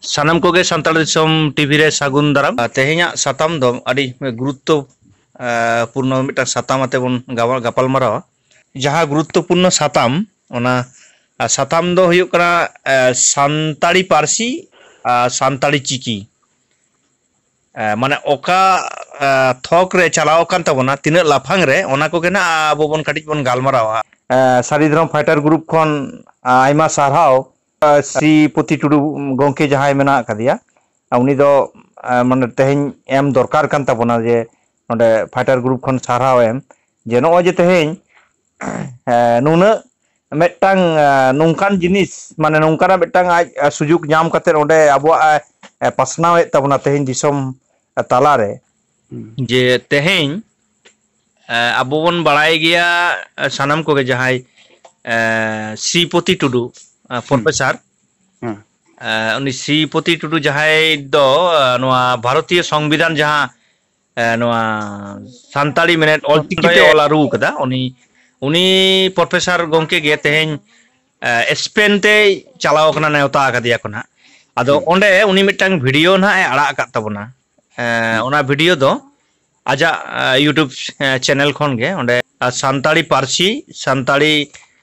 ᱥᱟᱱᱟᱢ ᱠᱚᱜᱮ ᱥᱟᱱᱛᱟᱲ ᱫᱤᱥᱚᱢ ᱴᱤᱵᱷᱤ ᱨᱮ ᱥᱟᱹᱜᱩᱱ ᱫᱟᱨᱟᱢ ᱛᱮᱦᱮᱧᱟᱜ ᱥᱟᱛᱟᱢ ᱫᱚ ᱟᱹᱰᱤ ᱜᱩᱨᱩᱛᱛᱚ ᱯᱩᱨᱱᱚ ᱢᱤᱫᱴᱟᱝ ᱥᱟᱛᱟᱢ ᱟᱛᱮ ᱵᱚᱱ ᱜᱟᱯᱟᱞ ᱢᱟᱨᱟᱣᱟ ᱡᱟᱦᱟᱸ ᱜᱩᱨᱩᱛᱛᱚᱯᱩᱨᱱᱚ ᱥᱟᱛᱟᱢ ᱚᱱᱟ ᱥᱟᱛᱟᱢ ᱫᱚ ᱦᱩᱭᱩᱜ ᱠᱟᱱᱟ ᱥᱟᱱᱛᱟᱲᱤ ᱯᱟᱹᱨᱥᱤ ᱥᱟᱱᱛᱟᱲᱤ ᱪᱤᱠᱤ ᱢᱟᱱᱮ ᱚᱠᱟ ᱛᱷᱚᱠ ᱨᱮ ᱪᱟᱞᱟᱣ ᱟᱠᱟᱱ ᱛᱟᱵᱚᱱᱟ ᱛᱤᱱᱟᱹᱜ ᱞᱟᱯᱷᱟᱝ ᱨᱮ ᱚᱱᱟ ᱠᱚᱜᱮ ᱱᱟᱜ ᱟᱵᱚ ᱵᱚᱱ ᱠᱟᱹᱴᱤᱡ ᱵᱚᱱ ᱜᱟᱞᱢᱟᱨᱟᱣᱟ ᱥᱟᱹᱨᱤ ᱫᱷᱚᱨᱚᱢ ᱯᱷᱟᱭᱴᱟᱨ ᱜᱨᱩᱯ ᱠᱷᱚᱱ ᱟᱭᱢᱟ ᱥᱟᱨᱦᱟᱣ ᱥᱨᱤᱯᱚᱛᱤ ᱴᱩᱰᱩ ᱜᱚᱝᱠᱮ ᱡᱟᱦᱟᱸᱭ ᱢᱮᱱᱟᱜ ᱟᱠᱟᱫᱮᱭᱟ ᱩᱱᱤ ᱫᱚ ᱢᱟᱱᱮ ᱛᱮᱦᱮᱧ ᱮᱢ ᱫᱚᱨᱠᱟর ᱠᱟᱱ ᱛᱟᱵᱚᱱᱟ ᱡᱮ ᱱᱚᱰᱮ ᱯᱷᱟᱭᱴᱟᱨ ᱜᱨᱩᱯ ᱠᱷᱚᱱ ᱥᱟᱨᱦᱟᱣ ᱮᱢ ᱡᱮ ᱱᱚᱜᱼᱚᱭ ᱡᱮ ᱛᱮᱦᱮᱧ ᱱᱩᱱᱟᱹᱜ ᱢᱤᱫᱴᱟᱝ ᱱᱚᱝᱠᱟᱱ ᱡᱤᱱᱤᱥ ᱢᱟᱱᱮ ᱱᱚᱝᱠᱟᱱᱟᱜ ᱢᱤᱫᱴᱟᱝ ᱟᱡ ᱥᱩᱡᱩᱜ ᱧᱟᱢ ᱠᱟᱛᱮ ᱚᱸᱰᱮ ᱟᱵᱚᱣᱟᱜ ᱯᱟᱥᱱᱟᱣᱮᱫ ᱛᱟᱵᱚᱱᱟ ᱛᱮᱦᱮᱧ ᱫᱤᱥᱚᱢ ᱛᱟᱞᱟᱨᱮ ᱡᱮ ᱛᱮᱦᱮᱧ ᱟᱵᱚ ᱵᱚᱱ ᱵᱟᱲᱟᱭ ᱜᱮᱭᱟ ᱥᱟᱱᱟᱢ ᱠᱚᱜᱮ ᱡᱟᱦᱟᱸᱭ ᱥᱨᱤᱯᱚᱛᱤ ᱴᱩᱰᱩ ᱯᱨᱚᱯᱷᱮᱥᱟᱨ उनी श्रीपति टुडू जहां दो नोआ भारतीय संविधान जहां नोआ सान्ताड़ी मिनट ऑलचिकी ते ऑल आरू कदा उनी प्रोफेसर गोंके गे तेहेन स्पेन ते चलाव कना नेवता कदिया को ना आदो ओंडे उनी मिटटांग वीडियो ना आड़ा का तबना ओना वीडियो दो आजा यूट्यूब चैनल खन गे ओंडे सान्ताड़ी पारसी सान्ताड़ी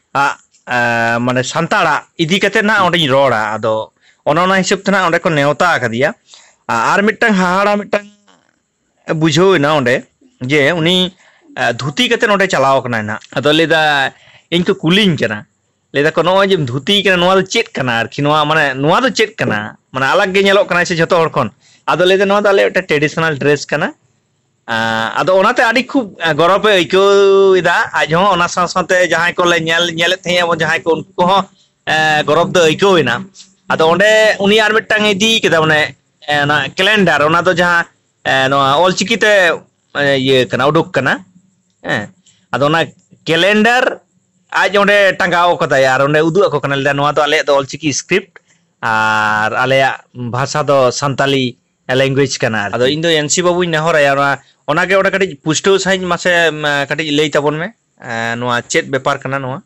माने सान्ताड़ा इदी कते ना ओंडे रोड़ा आदो ओना हिसाब तना ओंडे को नेवता कदिया आर मिटटांग हाहाड़ा मिटटांग बुझावना ओंडे जे उनी धुती कते नोडे चलाव कना ना आदो लेदा इन को कुलिंग कना लेदा को नोय जे धुती कना नोआ दो चेक कना आरखि नोआ दो चेक कना माने अलग गे नेलोक कना से जतो हर खन आदो लेदा नोआ दो आले ट्रेडिशनल ड्रेस कना आदो ओनाते आडी खूब गौरव अइकौदा आज हो ओना साथे जहां को ले नेल थे अब जहां को उनको हो गौरव दो अइकौना आदो ओंडे उनी आर मिटटांग इदी केदा माने ना कैलेंडर ओना दो जहां नोआ ऑलचिकी ते ये कना उडुक कना आदो ओना कैलेंडर आज ओंडे टांगाव कदा यार ओंडे उदु अको कना लेदा नोआ दो आले दो ऑलचिकी स्क्रिप्ट आर आले भाषा दो संताली लैंग्वेज कना आदो इन दो एनसी बाबू नेहराया ओना गे ओडा कटी पुष्टो साइन मासे कटी लई ताबोन में नोआ चेत व्यापार कना नोआ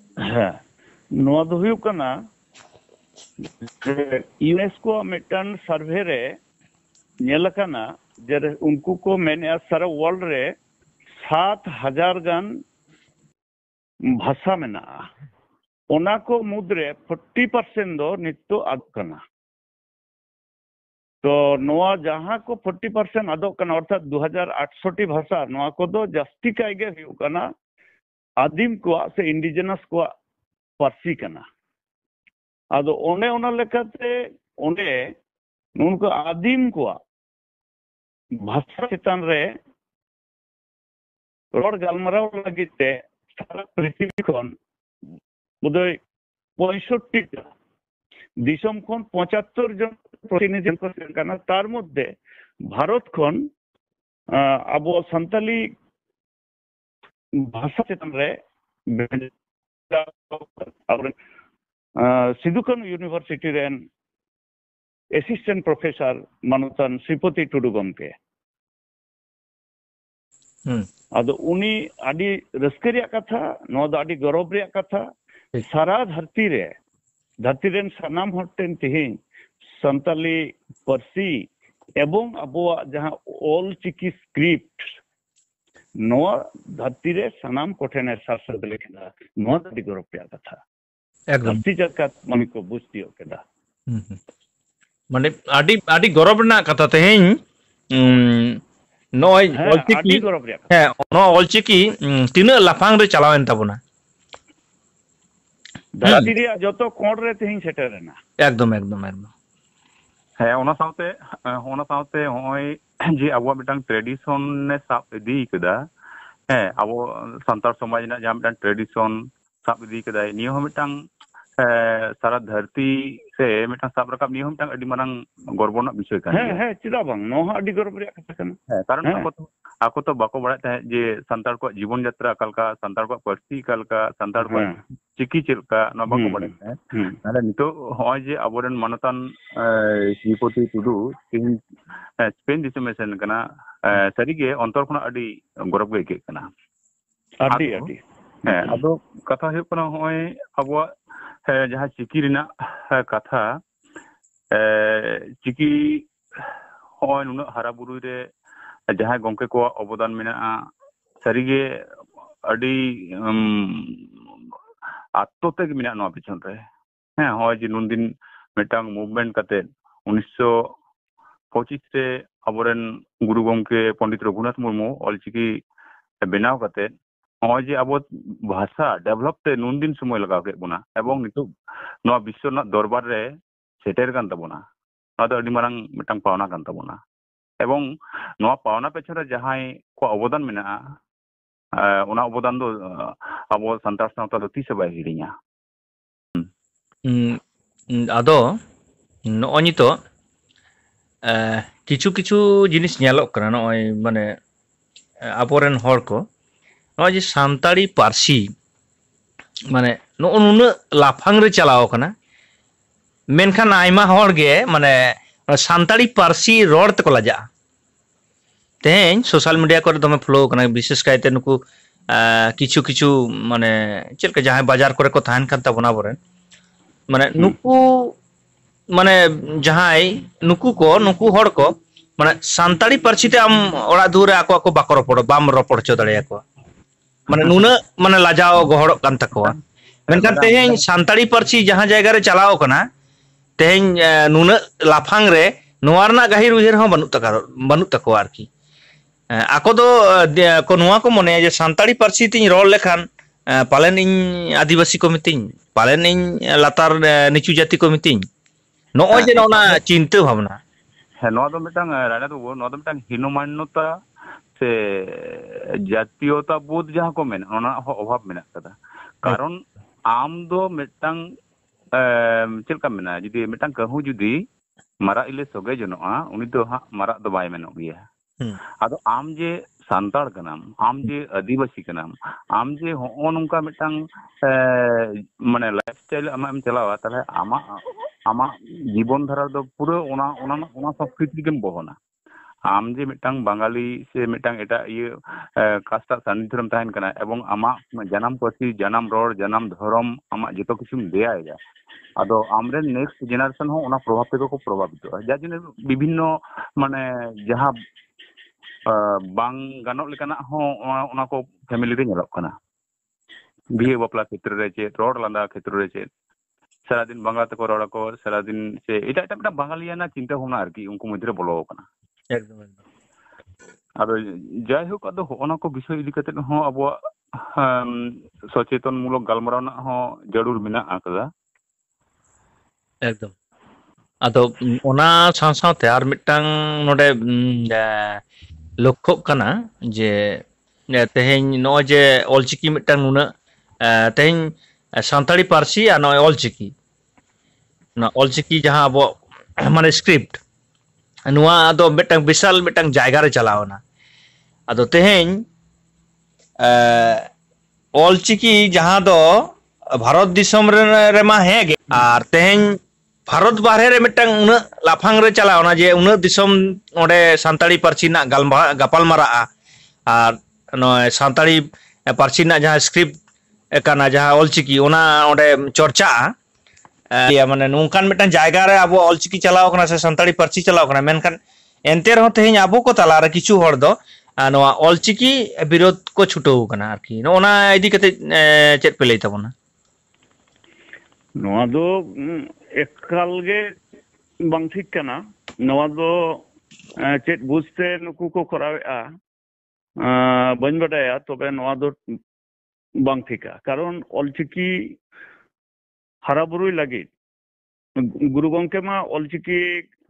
नोआ दो हुयु कना यूनेस्को मिटन सर्वे रे नेल कना जे उनको को मेने सारा वर्ल्ड रे 7,000 गान भाषा मेना ओना को मुद्रे 40% दो नित्तो आद कना तो नोआ जहां को 40% आदो कना अर्थात 2068 भाषा नोआ को दो जस्ती कायगे हुयु कना आदिम को से इंडिजिनस को पारसी कना आदो ओने ओना लेकाते ओने उनको आदिम को भाषा चितान रे रोड गालमराव लगिते सारा पृथ्वी खन बुदय 65 दिसम खन 75 जन प्रतिनिधि को सेन तार मध्य भारत खन आबो संताली भाषा चितान रे सिद्धू-कान्हू यूनिवर्सिटी रेन असिस्टेंट प्रोफेसर मानतन श्रीपति टुडू गमके आदो उनी आडी रस्के रे कथा नो दा आडी गौरव रे कथा सारा धरती रेन सनाम हटेन तिहिन संताली पारसी एवं अबो जहां ऑल चिकी स्क्रिप्ट नो धरती रे सनाम कोठेने शास्त्र लेखना नो आडी गौरव रे कथा एकदम जगत मनी को बुझतियो केदा माने आडी गौरव ना कथा तेहेन नोय ऑलचिकी नो ऑलचिकी तीना लाफांग रे चलावेन ताबोना धरती रे जतो कोड रे तेहिन सेटरना एकदम ओना साउते होय जे आबो मिटांग ट्रेडिशन ने साब इदी कदा आबो संतार समाज ना जा मिटांग ट्रेडिशन साब इदी कदा नियो हो मिटांग सारा धरती से मिटांग साब रकाब नियो मिटांग अडी मानang गर्वना विषय कान चिदा बांग नो अडी गर्व रे कथा कना कारण ako to bako barat hai je santar ko जीवन यात्रा kalka santar ko parsi kalka santar ko chiki chilka no bako barat hai nala nito hoy je aboren manatan Sripoti Tudu tin Spain dismission kana sarige ontor khona adi gorov ge ke kana adi ado katha hu kana hoy abo jaha chiki rina katha ᱪᱤᱠᱤ ᱦᱚᱸᱜᱼᱚᱭ ᱱᱩᱱᱟᱹᱜ ᱦᱟᱨᱟ ᱵᱩᱨᱩᱭ ᱨᱮ ᱡᱟᱦᱟᱸᱭ ᱜᱚᱝᱠᱮ ᱠᱚᱣᱟᱜ ᱚᱵᱚᱫᱟᱱ ᱢᱮᱱᱟᱜᱼᱟ ᱥᱟᱹᱨᱤᱜᱮ ᱟᱹᱰᱤ ᱟᱛᱛᱚᱛᱮᱜ ᱢᱮᱱᱟᱜᱼᱟ ᱱᱚᱣᱟ ᱯᱤᱪᱷᱚᱱ ᱨᱮ ᱦᱮᱸ ᱦᱚᱸᱜᱼᱚᱭ ᱡᱮ ᱱᱩᱱᱫᱤᱱ ᱢᱤᱫᱴᱟᱝ ᱢᱩভᱢᱮন্ট ᱠᱟᱛᱮ 1925 ᱨᱮ ᱟᱵᱚᱨᱮᱱ ᱜᱩᱨᱩ ᱜᱚᱝᱠᱮ ᱯᱚᱱᱰᱤᱛ ᱨᱚᱜᱷᱩᱱᱟᱛᱷ ᱢᱩᱨᱢᱩ ᱚᱞᱪᱤᱠᱤ ᱵᱮᱱᱟᱣ ᱠᱟᱛᱮ ᱱᱚᱜᱼᱚᱭ ᱡᱮ ᱟᱵᱚ ᱵᱷᱟষᱟ ᱰᱮᱵᱷᱞᱚᱯ ᱛᱮ ᱱᱩᱱᱫᱤন ᱥᱚᱢᱚᱭ ᱞᱟᱜᱟᱣ ᱠᱮᱫ ᱵᱚᱱᱟ ᱮᱵᱚᱝ ᱱᱤᱛᱚᱜ ᱱᱚᱣᱟ ᱵᱤᱥᱥᱚ ᱨᱮᱱᱟᱜ ᱫᱚᱨᱵᱟᱨ ᱨᱮ ᱥᱮᱴᱮᱨ ᱠᱟᱱ ᱛᱟᱵᱚᱱᱟ ᱱᱚᱣᱟ ᱫᱚ ᱟᱹᱰᱤ ᱢᱟᱨᱟᱝ ᱢᱤᱫᱴᱟᱝ ᱯᱟᱣᱱᱟ ᱠᱟᱱ ᱛᱟᱵᱚᱱᱟ ᱮᱵᱚᱝ ᱱᱚᱣᱟ ᱯᱟᱣᱱᱟ ᱯᱮᱪᱷᱚᱱ ᱨᱮ ᱡᱟᱦᱟᱸᱭ ᱠᱚᱣᱟᱜ ᱚᱵᱚᱫᱟᱱ ᱢᱮᱱᱟᱜᱼᱟ ᱚᱱᱟ ᱚᱵᱚᱫᱟᱱ ᱫᱚ ᱟᱵᱚ ᱥᱟᱱᱛᱟᱲ ᱥᱟᱶᱛᱟ ᱫᱚ ᱛᱤᱥ ᱦᱚᱸ ᱵᱟᱭ ᱦᱤᱲᱤᱧᱟ ᱟᱫᱚ ᱱᱚᱜᱼᱚᱭ ᱱᱤᱛᱚᱜ ᱠᱤᱪᱷᱩ ᱠᱤᱪᱷᱩ ᱡᱤᱱᱤᱥ ᱧᱮᱞᱚᱜ ᱠᱟᱱᱟ ᱱᱚᱜᱼᱚᱭ ᱢᱟᱱᱮ ᱟᱵᱚᱨᱮᱱ ᱦᱚᱲ ᱠᱚ ᱱᱚᱜᱼᱚᱭ ᱡᱮ ᱥᱟᱱᱛᱟᱲᱤ ᱯᱟᱹᱨᱥᱤ ᱢᱟᱱᱮ ᱱᱚᱜᱼᱚ ᱱᱩᱱᱟᱹᱜ ᱞᱟᱯᱷᱟᱝ ᱨᱮ ᱪᱟᱞᱟᱣ ᱠᱟᱱᱟ ᱢᱮᱱᱠᱷᱟन ᱟᱭᱢᱟ ᱦᱚᱲ ᱜᱮ ᱢᱟᱱᱮ ᱥᱟᱱᱛᱟᱲᱤ ᱯᱟᱹᱨᱥᱤ ᱨᱚᱲ ᱛᱮᱠᱚ ᱞᱟᱡᱟᱜᱼᱟ ᱛᱮᱦᱮᱧ ᱥᱳᱥᱟᱞ ᱢᱤᱰᱤᱭᱟ ᱠᱚᱨᱮ ᱫᱚᱢᱮ ᱯᱷᱚᱞᱳ ᱠᱟᱱᱟ ᱵᱤᱥᱮᱥ ᱠᱟᱭᱛᱮ ᱱᱩᱠᱩ ᱠᱤᱪᱷᱩ ᱠᱤᱪᱷᱩ ᱢᱟᱱᱮ ᱪᱮᱫ ᱞᱮᱠᱟ ᱡᱟᱦᱟᱸᱭ ᱵᱟᱡᱟᱨ ᱠᱚᱨᱮ ᱠᱚ ᱛᱟᱦᱮᱱ ᱠᱟᱱ ᱛᱟᱵᱚᱱᱟ ᱟᱵᱚᱨᱮᱱ ᱢᱟᱱᱮ ᱱᱩᱠᱩ ᱢᱟᱱᱮ ᱡᱟᱦᱟᱸᱭ ᱱᱩᱠᱩ ᱦᱚᱲ ko ᱢᱟᱱᱮ ᱥᱟᱱᱛᱟᱲᱤ ᱯᱟᱹᱨᱥᱤ ᱛᱮ ᱟᱢ ᱚᱲᱟᱜ ᱫᱩᱣᱟᱹᱨ ᱨᱮ ᱟᱠᱚ ᱵᱟᱠᱚ ᱨᱚᱯᱚᱲ ᱵᱟᱢ ᱨᱚᱯᱚᱲ ᱦᱚᱪᱚ ᱫᱟᱲᱮᱭᱟᱠᱚᱣᱟ ᱢᱟᱱᱮ ᱱᱩᱱᱟᱹᱜ ᱢᱟᱱᱮ ᱞᱟᱡᱟᱣ ᱜᱚᱦᱚᱲᱚᱜ ᱠᱟᱱ ᱛᱟᱠᱚᱣᱟ ᱢᱮᱱᱠᱷᱟन ᱛᱮᱦᱮᱧ ᱥᱟᱱᱛᱟᱲᱤ ᱯᱟᱹᱨᱥᱤ ᱡᱟᱦᱟᱸ ᱡᱟᱭᱜᱟ ᱨᱮ ᱪᱟᱞᱟᱣ ᱠᱟᱱᱟ ᱛᱮᱦᱮᱧ ᱱᱩᱱᱟᱹᱜ ᱞᱟᱯᱷᱟᱝ ᱨᱮ ᱱᱚᱣᱟ ᱨᱮᱱᱟᱜ ᱜᱟᱹᱦᱤᱨ ᱩᱭᱦᱟᱹᱨ ᱦᱚᱸ ᱵᱟᱹᱱᱩᱜ ᱛᱟᱠᱚᱣᱟ ᱟᱨᱠᱤ ᱟᱠᱚ ᱫᱚ ᱱᱚᱣᱟ ko ᱢᱚᱱᱮᱭᱟ ᱡᱮ ᱥᱟᱱᱛᱟᱲᱤ ᱯᱟᱹᱨᱥᱤ ᱛᱤᱧ ᱨᱚᱲ ᱞᱮᱠᱷᱟᱱ ᱯᱟᱞᱮᱱ ᱤᱧ ᱟᱹᱫᱤᱵᱟᱹᱥᱤ ᱠᱚ ᱢᱤᱛᱤᱧ ᱯᱟᱞᱮᱱ ᱤᱧ ᱞᱟᱛᱟᱨ ᱱᱤᱪᱩ ᱡᱟᱹᱛᱤ ᱠᱚ ᱢᱤᱛᱤᱧ ᱱᱚᱜᱼᱚᱭ ᱡᱮ ᱚᱱᱟ ᱪᱤᱱᱛᱟᱹ ᱵᱷᱟᱵᱱᱟ ᱦᱮᱸ ᱱᱚᱣᱟ ᱫᱚ ᱢᱤᱫᱴᱟᱝ ᱨᱟᱡᱟ ᱵᱟᱵᱩ ᱱᱚᱣᱟ ᱫᱚ ᱢᱤᱫᱴᱟᱝ ᱦᱤᱱᱚᱢᱟᱱᱱᱚᱛᱟ ᱥᱮ ᱡᱟᱛᱤᱭᱚতা ᱵᱳধ ᱡᱟᱦᱟᱸ ᱠᱚ ᱢᱮᱱᱟ ᱚᱱᱟ ᱦᱚᱸ ᱚᱵᱷᱟᱵ ᱢᱮᱱᱟᱜ ᱠᱟᱫᱟ ᱠᱟᱨᱚᱱ ᱟᱢ ᱫᱚ ᱢᱤᱫᱴᱟᱝ ᱪᱮᱫ ᱞᱮᱠᱟ ᱢᱮᱱᱟ ᱡᱩᱫᱤ ᱢᱤᱫᱴᱟᱝ ᱠᱟᱹᱦᱩ ᱡᱩᱫᱤ ᱢᱟᱨᱟᱜ ᱤᱞᱮ ᱥᱚᱜᱮ ᱡᱚᱱᱚᱜᱼᱟ ᱩᱱᱤ ᱫᱚ ᱦᱟᱸᱜ ᱢᱟᱨᱟᱜ ᱫᱚ ᱵᱟᱭ ᱢᱮᱱᱚᱜ ᱜᱮᱭᱟ ᱟᱫᱚ ᱟᱢ ᱡᱮ ᱥᱟᱱᱛᱟᱲ ᱠᱟᱱᱟᱢ ᱟᱢ ᱡᱮ ᱟᱹᱫᱤᱵᱟᱹᱥᱤ ᱠᱟᱱᱟᱢ ᱟᱢ ᱡᱮ ᱦᱚᱸᱜᱼᱚ ᱱᱚᱝᱠᱟ ᱢᱤᱫᱴᱟᱝ ᱢᱟᱱᱮ ᱞᱟᱭᱤᱯᱷ ᱥᱴᱟᱭᱤᱞ ᱟᱢᱟᱜ ᱮᱢ ᱪᱟᱞᱟᱣᱟ ᱛᱟᱦᱞᱮ ᱟᱢᱟᱜ ᱡᱤᱵᱚᱱ ᱫᱷᱟᱨᱟ ᱫᱚ ᱯᱩᱨᱟᱹ ᱚᱱᱟ ᱥᱚᱝᱥᱠᱨᱤᱛᱤ গᱮᱢ ᱵᱚᱦᱚᱱᱟ ᱟᱢ ᱡᱮ ᱢᱤᱫᱴᱟᱝ ᱵᱟঙᱟᱞᱤ ᱥᱮ ᱢᱤᱫᱴᱟᱝ ᱮᱴᱟᱜ ᱠᱟᱥᱴᱟᱜ ᱥᱟᱱᱱᱤᱫᱷᱤ ᱨᱮᱢ ᱛᱟᱦᱮᱱ ᱠᱟᱱᱟ ᱮᱵᱚᱝ ᱟᱢᱟᱜ ᱡᱟᱱᱟᱢ ᱯᱟᱹᱨᱥᱤ ᱡᱟᱱᱟᱢ ᱨᱚᱲ ᱡᱟᱱᱟᱢ ᱫᱷᱚᱨᱚᱢ ᱟᱢᱟᱜ ᱡᱚᱛᱚ ᱠᱤᱪᱷᱩᱢ ᱫᱮᱭᱟᱭᱮᱫᱟ ᱟᱫᱚ ᱟᱢᱨᱮᱱ नेक्स्ट जेनारेशन ᱦᱚᱸ ᱚᱱᱟ ᱯᱨᱚᱵᱷᱟᱵ ᱛᱮᱜᱮ ᱠᱚ ᱯᱨᱚᱵᱷᱟᱵᱤᱛᱚᱜᱼᱟ ᱡᱟর জন্য বিভিন্ন মানে ᱡᱟᱦᱟᱸ ᱵᱟᱝ ᱜᱟᱱᱚᱜ ᱞᱮᱠᱟᱱᱟᱜ ᱦᱚᱸ ᱚᱱᱟ ᱠᱚ ᱯᱷᱮᱢᱤᱞᱤ ᱨᱮ ᱧᱮᱞᱚᱜ ᱠᱟᱱᱟ ᱵᱤᱦᱟᱹ ᱵᱟᱯᱞᱟ ᱠᱷᱮᱛᱨᱮ ᱨᱮ ᱪᱮᱫ ᱨᱚᱲ ᱞᱟᱸᱫᱟ ᱠᱷᱮᱛᱨᱮ ᱨᱮ ᱪᱮᱫ সারাদিন বাংলা তেকো রড় আকো সারাদিন সে এটা একটা একটা বাঙালিয়ানা চিন্তা ভাবনা আর কি উনকু মধ্যে বলো কানা একদম একদম ᱟᱫᱚ ᱡᱟᱭ ᱦᱳᱠ ᱟᱫᱚ ᱚᱱᱟ ᱠᱚ ᱵᱤᱥᱚᱭ ᱤᱫᱤ ᱠᱟᱛᱮ ᱦᱚᱸ ᱟᱵᱚᱣᱟᱜ ᱥᱚᱪᱮᱛᱚᱱ ᱢᱩᱞᱚᱠ ᱜᱟᱞᱢᱟᱨᱟᱣ ᱨᱮᱱᱟᱜ ᱦᱚᱸ ᱡᱟᱹᱨᱩᱲ ᱢᱮᱱᱟᱜ ᱟᱠᱟᱫᱟ একদম ᱟᱫᱚ ᱚᱱᱟ ᱥᱟᱶ ᱥᱟᱶᱛᱮ ᱟᱨ ᱢᱤᱫᱴᱟᱝ ᱱᱚᱰᱮ ᱞᱚᱠᱠᱷᱚᱜ ᱠᱟᱱᱟ ᱡᱮ ᱛᱮᱦᱮᱧ ᱱᱚᱜᱼᱚᱭ ᱡᱮ ᱚᱞᱪᱤᱠᱤ ᱢᱤᱫᱴᱟᱝ ᱱᱩᱱᱟᱹᱜ ᱛᱮᱦᱮᱧ ᱥᱟᱱᱛᱟᱲᱤ ᱯᱟᱹᱨᱥᱤ ᱟᱨ ᱱᱚᱜᱼᱚᱭ ᱚᱞᱪᱤᱠᱤ ᱚᱱᱟ ᱚᱞᱪᱤᱠᱤ ᱡᱟᱦᱟᱸ ᱟᱵᱚᱣᱟᱜ ᱢᱟᱱᱮ ᱥᱠᱨᱤᱯᱴ ᱱᱚᱣᱟ ᱫᱚ ᱢᱤᱫᱴᱟᱝ ᱵᱤᱥᱟᱞ ᱢᱤᱫᱴᱟᱝ ᱡᱟᱭᱜᱟ ᱨᱮ ᱪᱟᱞᱟᱣ ᱮᱱᱟ ᱟᱫᱚ ᱛᱮᱦᱮᱧ ᱚᱞᱪᱤᱠᱤ ᱡᱟᱦᱟᱸ ᱫᱚ ᱵᱷᱟᱨᱚᱛ ᱫᱤᱥᱚᱢ ᱨᱮᱢᱟ ᱦᱮᱸᱜᱮ ᱟᱨ ᱛᱮᱦᱮᱧ ᱵᱷᱟᱨᱚᱛ ᱵᱟᱨᱦᱮ ᱨᱮ ᱢᱤᱫᱴᱟᱝ ᱩᱱᱟᱹᱜ ᱞᱟᱯᱷᱟᱝ ᱨᱮ ᱪᱟᱞᱟᱣᱱᱟ ᱡᱮ ᱩᱱᱟᱹᱜ ᱫᱤᱥᱚᱢ ᱚᱸᱰᱮ ᱥᱟᱱᱛᱟᱲᱤ ᱯᱟᱹᱨᱥᱤ ᱨᱮᱱᱟᱜ ᱜᱟᱯᱟᱞ ᱢᱟᱨᱟᱜᱼᱟ ᱟᱨ ᱱᱚᱜᱼᱚᱭ ᱥᱟᱱᱛᱟᱲᱤ ᱯᱟᱹᱨᱥᱤ ᱨᱮᱱᱟᱜ ᱡᱟᱦᱟᱸ ᱥᱠᱨᱤᱯᱴ ᱠᱟᱱᱟ ᱡᱟᱦᱟᱸ ᱚᱞᱪᱤᱠᱤ ᱚᱱᱟ ᱚᱸᱰᱮ ᱪᱚᱨᱪᱟᱜᱼᱟ ᱢᱟᱱᱮ ᱱᱚᱝᱠᱟᱱ ᱢᱤᱫᱴᱟᱝ ᱡᱟᱭᱜᱟ ᱨᱮ ᱟᱵᱚ ᱚᱞᱪᱤᱠᱤ ᱪᱟᱞᱟᱣ ᱠᱟᱱᱟ ᱥᱮ ᱥᱟᱱᱛᱟᱲᱤ ᱯᱟᱹᱨᱥᱤ ᱪᱟᱞᱟᱣ ᱠᱟᱱᱟ ᱢᱮᱱᱠᱷᱟᱱ ᱮᱱᱛᱮ ᱨᱮᱦᱚᱸ ᱛᱮᱦᱮᱧ ᱟᱵᱚ ᱠᱚ ᱛᱟᱞᱟᱨᱮ ᱠᱤᱪᱷᱩ ᱦᱚᱲ ᱫᱚ ᱱᱚᱣᱟ ᱚᱞᱪᱤᱠᱤ ᱵᱤᱨᱳধ ᱠᱚ ᱪᱷᱩᱴᱟᱹᱣ ᱠᱟᱱᱟ ᱟᱨᱠᱤ ᱱᱚᱜᱼᱚᱱᱟ ᱤᱫᱤ ᱠᱟᱛᱮ ᱪᱮᱫ ᱯᱮ ᱞᱟᱹᱭ ᱛᱟᱵᱚᱱᱟ ᱱᱚᱣᱟ ᱫᱚ ᱮᱠᱟᱞ ᱜᱮ ᱵᱟᱝ ᱴᱷᱤᱠ ᱠᱟᱱᱟ ᱱᱚᱣᱟ ᱫᱚ ᱪᱮᱫ ᱵᱩঝতে ᱱᱩᱠᱩ ᱠᱚ ᱠᱚᱨᱟᱣᱮᱜᱼᱟ ᱵᱟᱹᱧ ᱵᱟᱰᱟᱭᱟ ᱛᱚᱵᱮ ᱱᱚᱣᱟ ᱫᱚ ᱵᱟᱝ ᱴᱷᱤᱠᱟ ᱠᱟᱨᱚᱱ ᱚᱞᱪᱤᱠᱤ ᱦᱟᱨᱟ ᱵᱩᱨᱩᱭ ᱞᱟᱹᱜᱤᱫ ᱜᱩᱨᱩ ᱜᱚᱝᱠᱮ ᱢᱟ ᱚᱞᱪᱤᱠᱤ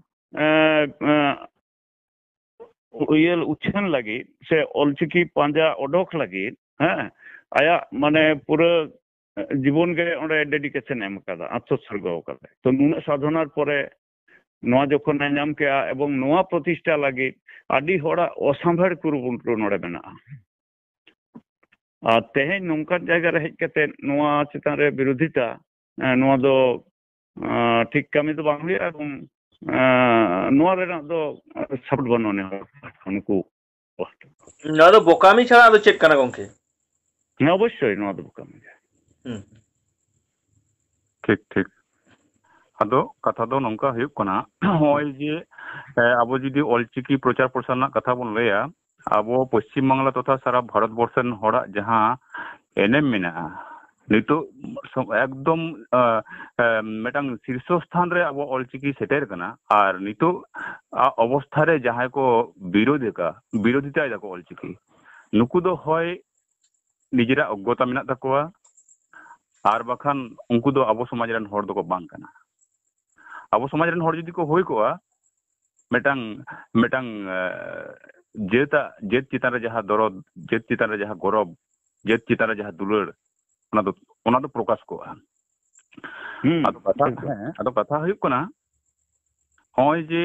ᱩᱪᱷᱟᱹᱱ ᱞᱟᱹᱜᱤᱫ ᱥᱮ ᱚᱞᱪᱤᱠᱤ ᱯᱟᱸᱡᱟ ᱚᱰᱚᱠ ᱞᱟᱹᱜᱤᱫ ᱦᱮᱸ ᱟᱭᱟᱜ ᱢᱟᱱᱮ ᱯᱩᱨᱟᱹ জীবন গে ওঁডে ডেডিকেশন এম কাদা আত্মোৎসর্গ কাদা তো নুনা সাধনার পরে নোয়া যখন নাম কেয়া এবং নোয়া প্রতিষ্ঠা লাগি আডি হড়া অসাম্ভার কুরুবুন্টু নড়ে মেনা আর তেহেন নঙ্কান জায়গা রে হেজ কাতে নোয়া চিতান রে বিরোধিতা নোয়া দো ঠিক কামি তো বাং হুয়া এবং নোয়া রে দো সাপোর্ট বাননে উনকু নোয়া দো বোকামি ছাড়া আদো চেক কানা গংকে অবশ্যই নোয়া দো বোকামি ঠিক ঠিক ᱟᱫᱚ ᱠᱟᱛᱷᱟ ᱫᱚ ᱱᱚᱝᱠᱟ ᱦᱩᱭᱩᱜ ᱠᱟᱱᱟ ᱱᱚᱜᱼᱚᱭ ᱡᱮ ᱟᱵᱚ ᱡᱩᱫᱤ ᱚᱞᱪᱤᱠᱤ ᱯᱨᱚᱪᱟᱨ ᱯᱨᱚᱥᱟᱨ ᱨᱮᱱᱟᱜ ᱠᱟᱛᱷᱟ ᱵᱚᱱ ᱞᱟᱹᱭᱟ ᱟᱵᱚ ᱯᱚᱥᱪᱤᱢ ᱵᱟᱝᱞᱟ ᱛᱚᱛᱷᱟ ᱥᱟᱨᱟ ᱵᱷᱟᱨᱚᱛ ᱵᱚᱨᱥ ᱨᱮᱱ ᱦᱚᱲᱟᱜ ᱡᱟᱦᱟᱸ ᱮᱱᱮᱢ ᱢᱮᱱᱟᱜᱼᱟ ᱱᱤᱛᱚᱜ ᱮᱠᱫᱚᱢ ᱢᱤᱫᱴᱟᱝ ᱥᱤᱨᱥᱚ ᱥᱛᱷᱟᱱ ᱨᱮ ᱟᱵᱚ ᱚᱞᱪᱤᱠᱤ ᱥᱮᱴᱮᱨ ᱠᱟᱱᱟ ᱟᱨ ᱱᱤᱛᱚᱜ ᱚᱵᱚᱥᱛᱷᱟ ᱨᱮ ᱡᱟᱦᱟᱸᱭ ᱠᱚ ᱵᱤᱨᱳধিᱛᱟᱭ ᱫᱟᱠᱚ ᱚᱞᱪᱤᱠᱤ ᱱᱩᱠᱩ ᱫᱚ ᱦᱚᱭ ᱱᱤᱡᱮᱨᱟᱜ ᱚᱜᱽᱜᱚᱛᱟ ᱢᱮᱱᱟᱜ ᱛᱟᱠᱚᱣᱟ ᱟᱨ ᱵᱟᱠᱷᱟᱱ ᱩᱱᱠᱩ ᱫᱚ ᱟᱵᱚ ᱥᱚᱢᱟᱡᱽ ᱨᱮᱱ ᱦᱚᱲ ᱫᱚᱠᱚ ᱵᱟᱝ ᱠᱟᱱᱟ ᱟᱵᱚ ᱥᱚᱢᱟᱡᱽ ᱨᱮᱱ ᱦᱚᱲ ᱡᱩᱫᱤ ᱠᱚ ᱦᱩᱭ ᱠᱚᱜᱼᱟ ᱢᱤᱫᱴᱟᱝ ᱡᱟᱹᱛ ᱪᱮᱛᱟᱱ ᱨᱮ ᱡᱟᱦᱟᱸ ᱫᱚᱨᱚᱫ ᱡᱟᱹᱛ ᱪᱮᱛᱟᱱ ᱨᱮ ᱡᱟᱦᱟᱸ ᱜᱚᱨᱚᱵ ᱡᱟᱹᱛ ᱪᱮᱛᱟᱱ ᱨᱮ ᱡᱟᱦᱟᱸ ᱫᱩᱞᱟᱹᱲ ᱚᱱᱟ ᱫᱚ ᱯᱨᱚᱠᱟᱥ ᱠᱚᱜᱼᱟ ᱟᱫᱚ ᱠᱟᱛᱷᱟ ᱦᱩᱭᱩᱜ ᱠᱟᱱᱟ ᱱᱚᱜᱼᱚᱭ ᱡᱮ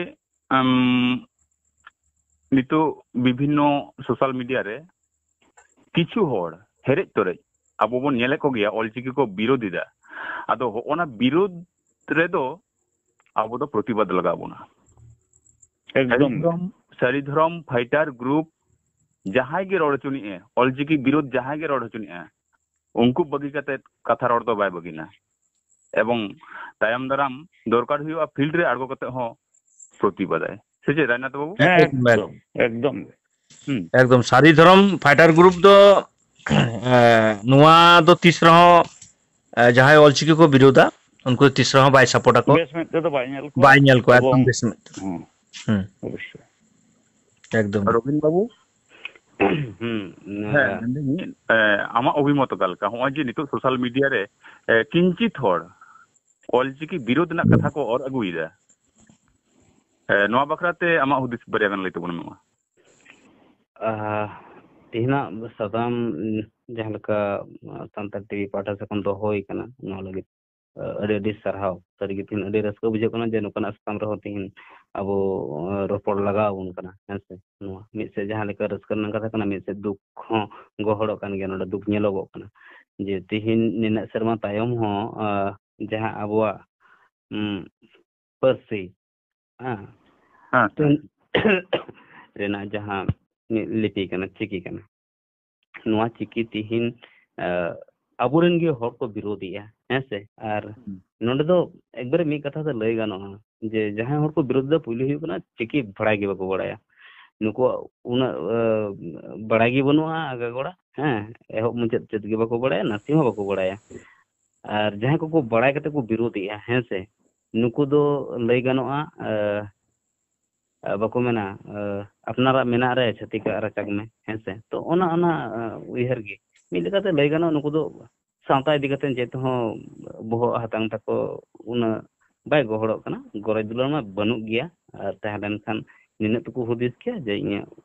ᱱᱤᱛᱚᱜ ᱵᱤᱵᱷᱤᱱᱱᱚ ᱥᱳᱥᱟᱞ ᱢᱤᱰᱤᱭᱟ ᱨᱮ ᱠᱤᱪᱷᱩ ᱦᱚᱲ ᱦᱮᱨᱮᱡ ᱛᱚᱨᱮᱡ ᱟᱵᱚ ᱵᱚᱱ ᱧᱮᱞᱮᱫ ᱠᱚᱜᱮᱭᱟ ᱚᱞᱪᱤᱠᱤ ᱠᱚ ᱵᱤᱨᱳᱫᱷᱤᱫᱟ ᱟᱫᱚ ᱚᱱᱟ ᱵᱤᱨᱳধ ᱨᱮᱫᱚ ᱟᱵᱚ ᱫᱚ ᱯᱨᱚᱛᱤᱵᱟᱫ ᱞᱟᱜᱟᱣ ᱵᱚᱱᱟ ᱮᱠᱫᱚᱢ ᱥᱟᱹᱨᱤ ᱫᱷᱚᱨᱚᱢ ᱯᱷᱟইᱴᱟᱨ ᱜᱨᱩᱯ ᱡᱟᱦᱟᱸᱭ ᱜᱮ ᱨᱚᱲ ᱦᱚᱪᱚᱱᱤᱡᱼᱮ ᱚᱞᱪᱤᱠᱤ ᱵᱤᱨᱳধ ᱡᱟᱦᱟᱸᱭ ᱜᱮ ᱨᱚᱲ ᱦᱚᱪᱚᱱᱤᱡᱼᱟ ᱩᱱᱠᱩ ᱵᱟᱹᱜᱤ ᱠᱟᱛᱮ ᱠᱟᱛᱷᱟ ᱨᱚᱲ ᱫᱚ ᱵᱟᱭ ᱵᱟᱹᱜᱤᱱᱟ ᱮᱵᱚᱝ ᱛᱟᱭᱚᱢ ᱫᱟᱨᱟᱢ ᱫᱚᱨᱠᱟর ᱦᱩᱭᱩᱜᱼᱟ ᱯᱷᱤल्ड ᱨᱮ ᱟᱬᱜᱚ ᱠᱟᱛᱮ ᱦᱚᱸ ᱯᱨᱚᱛᱤᱵᱟᱫᱟᱭ ᱥᱮ ᱪᱮᱫ রায়নাথ বাবু একদম ᱮᱠᱫᱚᱢ ᱥᱟᱹᱨᱤ ᱫᱷᱚᱨᱚᱢ ᱯᱷᱟᱭᱴᱟᱨ ᱜᱨᱩᱯ ᱫᱚ ᱱᱚᱣᱟ ᱫᱚ ᱛᱤᱥ ᱨᱮᱦᱚᱸ ᱡᱟᱦᱟᱸᱭ ᱚᱞᱪᱤᱠᱤ ᱠᱚ ᱵᱤᱨᱳধᱟ ᱩᱱᱠᱩ ᱛᱤᱥ ᱨᱮᱦᱚᱸ ᱵᱟᱭ ᱥᱟᱯᱳর্ᱴ ᱟᱠᱚ ᱵᱮᱥ ᱢᱮᱫ ᱛᱮᱫᱚ ᱵᱟᱭ ᱧᱮᱞ ᱵᱟᱭ ᱧᱮᱞ ᱠᱚᱣᱟ এবং ᱮᱠᱫᱚম ᱵᱮᱥ ᱢᱮᱫ অবশ্যই একদম রবীন বাবু হুম ᱢᱮᱱᱫᱟᱹᱧ ᱟᱢᱟᱜ ᱚᱵᱷᱤᱢᱚᱛ ᱚᱠᱟ ᱞᱮᱠᱟ ᱱᱚᱜᱼᱚᱭ ᱡᱮ ᱱᱤᱛᱚᱜ ᱥᱳᱥᱟᱞ ᱢᱤᱰᱤᱭᱟ ᱨᱮ ᱠᱤঞ্ᱪᱤᱛ ᱦᱚᱲ ᱚᱞᱪᱤᱠᱤ ᱵᱤᱨᱳধ ᱨᱮᱱᱟᱜ ᱠᱟᱛᱷᱟ ᱠᱚ ᱚᱨ ᱟᱹᱜᱩᱭᱮᱫᱟ ᱱᱚᱣᱟ ᱵᱟᱠᱷᱨᱟᱛᱮ ᱟᱢᱟᱜ ᱦᱩᱫᱤᱥ ᱵᱟᱨᱭᱟ ᱜᱟᱱ ᱞᱟᱹᱭ ᱛᱟᱵᱚᱱ ᱢᱮ ᱛᱮᱦᱮᱧᱟᱜ ᱥᱟᱛᱟᱢ ᱡᱟᱦᱟᱸ ᱞᱮᱠᱟ ᱥᱟᱱᱛᱟᱲ ᱴᱤᱵᱷᱤ ᱯᱟᱦᱴᱟ ᱥᱮᱫ ᱠᱷᱚᱱ ᱫᱚᱦᱚ ᱦᱩᱭ ᱟᱠᱟᱱᱟ ᱱᱚᱣᱟ ᱞᱟᱹᱜᱤᱫ ᱟᱹᱰᱤ ᱟᱹᱰᱤ ᱥᱟᱨᱦᱟᱣ ᱥᱟᱹᱨᱤᱜᱮ ᱛᱮᱦᱮᱧ ᱟᱹᱰᱤ ᱨᱟᱹᱥᱠᱟᱹ ᱵᱩᱡᱷᱟᱹᱜ ᱠᱟᱱᱟ ᱡᱮ ᱱᱚᱝᱠᱟᱱᱟᱜ ᱥᱟᱛᱟᱢ ᱨᱮᱦᱚᱸ ᱛᱮᱦᱮᱧ ᱟᱵᱚ ᱨᱚᱯᱚᱲ ᱞᱟᱜᱟᱣ ᱟᱵᱚᱱ ᱠᱟᱱᱟ ᱦᱮᱸᱥᱮ ᱱᱚᱣᱟ ᱢᱤᱫ ᱥᱮᱫ ᱡᱟᱦᱟᱸ ᱞᱮᱠᱟ ᱨᱟᱹᱥᱠᱟᱹ ᱨᱮᱱᱟᱜ ᱠᱟᱛᱷᱟ ᱠᱟᱱᱟ ᱢᱤᱫ ᱥᱮᱫ ᱫᱩᱠ ᱦᱚᱸ ᱜᱚᱦᱚᱲᱚᱜ ᱠᱟᱱ ᱜᱮᱭᱟ ᱱᱚᱰᱮ ᱫᱩᱠ ᱧᱮᱞᱚᱜᱚᱜ ᱠᱟᱱᱟ ᱡᱮ ᱛᱮᱦᱮᱧ ᱱᱤᱱᱟᱹᱜ ᱥᱮᱨᱢᱟ ᱛᱟᱭᱚᱢ ᱦᱚᱸ ᱡᱟᱦᱟᱸ ᱟᱵᱚᱣᱟᱜ ᱯᱟᱹᱨᱥᱤ ᱨᱮᱱᱟᱜ ᱡᱟᱦᱟᱸ ᱞᱤᱯᱤ ᱠᱟᱱᱟ ᱪᱤᱠᱤ ᱠᱟᱱᱟ ᱱᱚᱣᱟ ᱪᱤᱠᱤ ᱛᱮᱦᱮᱧ ᱟᱵᱚᱨᱮᱱ ᱜᱮ ᱦᱚᱲ ᱠᱚ ᱵᱤᱨᱳᱫᱮᱜᱼᱟ ᱦᱮᱸᱥᱮ ᱟᱨ ᱱᱚᱰᱮ ᱫᱚ ᱮᱠᱵᱟᱨᱮ ᱢᱤᱫ ᱠᱟᱛᱷᱟ ᱛᱮ ᱞᱟᱹᱭ ᱜᱟᱱᱚᱜᱼᱟ ᱡᱮ ᱡᱟᱦᱟᱸᱭ ᱦᱚᱲ ᱠᱚ ᱵᱤᱨᱳᱫ ᱮᱫᱟ ᱯᱩᱭᱞᱩ ᱦᱩᱭᱩᱜ ᱠᱟᱱᱟ ᱪᱤᱠᱤ ᱵᱟᱲᱟᱭ ᱜᱮ ᱵᱟᱠᱚ ᱵᱟᱲᱟᱭᱟ ᱱᱩᱠᱩᱣᱟᱜ ᱩᱱᱟᱹᱜ ᱵᱟᱲᱟᱭ ᱜᱮ ᱵᱟᱹᱱᱩᱜᱼᱟ ᱟᱜᱟᱜᱚᱲᱟ ᱮᱦᱚᱵ ᱢᱩᱪᱟᱹᱫ ᱪᱮᱫ ᱜᱮ ᱵᱟᱠᱚ ᱵᱟᱲᱟᱭᱟ ᱱᱟᱥᱮ ᱦᱚᱸ ᱵᱟᱠᱚ ᱵᱟᱲᱟᱭᱟ ᱟᱨ ᱡᱟᱦᱟᱸᱭ ᱠᱚᱠᱚ ᱵᱟᱲᱟᱭ ᱠᱟᱛᱮ ᱠᱚ ᱵᱤᱨᱳᱫᱮᱜᱼᱟ ᱦᱮᱸᱥᱮ ᱱᱩᱠᱩ ᱫᱚ ᱞᱟᱹy ᱜᱟᱱᱚᱜᱼᱟ ᱵᱟᱠᱚ ᱢᱮᱱᱟ ᱟᱯᱱᱟᱨᱟᱜ ᱢᱮᱱᱟᱜ ᱨᱮ ᱪᱷᱟᱹᱛᱤᱠᱟᱜ ᱨᱟᱪᱟᱜ ᱢᱮ ᱦᱮᱸᱥᱮ ᱛᱚ ᱚᱱᱟ ᱩᱭᱦᱟᱹᱨ ᱜᱮ ᱢᱤᱫ ᱞᱮᱠᱟᱛᱮ ᱞᱟᱹᱭ ᱜᱟᱱᱚᱜᱼᱟ ᱱᱩᱠᱩ ᱫᱚ ᱥᱟᱶᱛᱟ ᱤᱫᱤ ᱠᱟᱛᱮ ᱪᱮᱫ ᱦᱚᱸ ᱵᱚᱦᱚᱜ ᱦᱟᱛᱟᱝ ᱛᱟᱠᱚ ᱩᱱᱟᱹᱜ ᱵᱟᱭ ᱜᱚᱦᱚᱲᱚᱜ ᱠᱟᱱᱟ ᱜᱚᱨᱚᱡ ᱫᱩᱞᱟᱹᱲ ᱢᱟ ᱵᱟᱹᱱᱩᱜ ᱜᱮᱭᱟ ᱟᱨ ᱛᱟᱦᱮᱸ ᱞᱮᱱᱠᱷᱟन ᱱᱤᱱᱟᱹᱜ ᱛᱮᱠᱚ ᱦᱩᱫᱤᱥ ᱠᱮᱭᱟ ᱡᱮ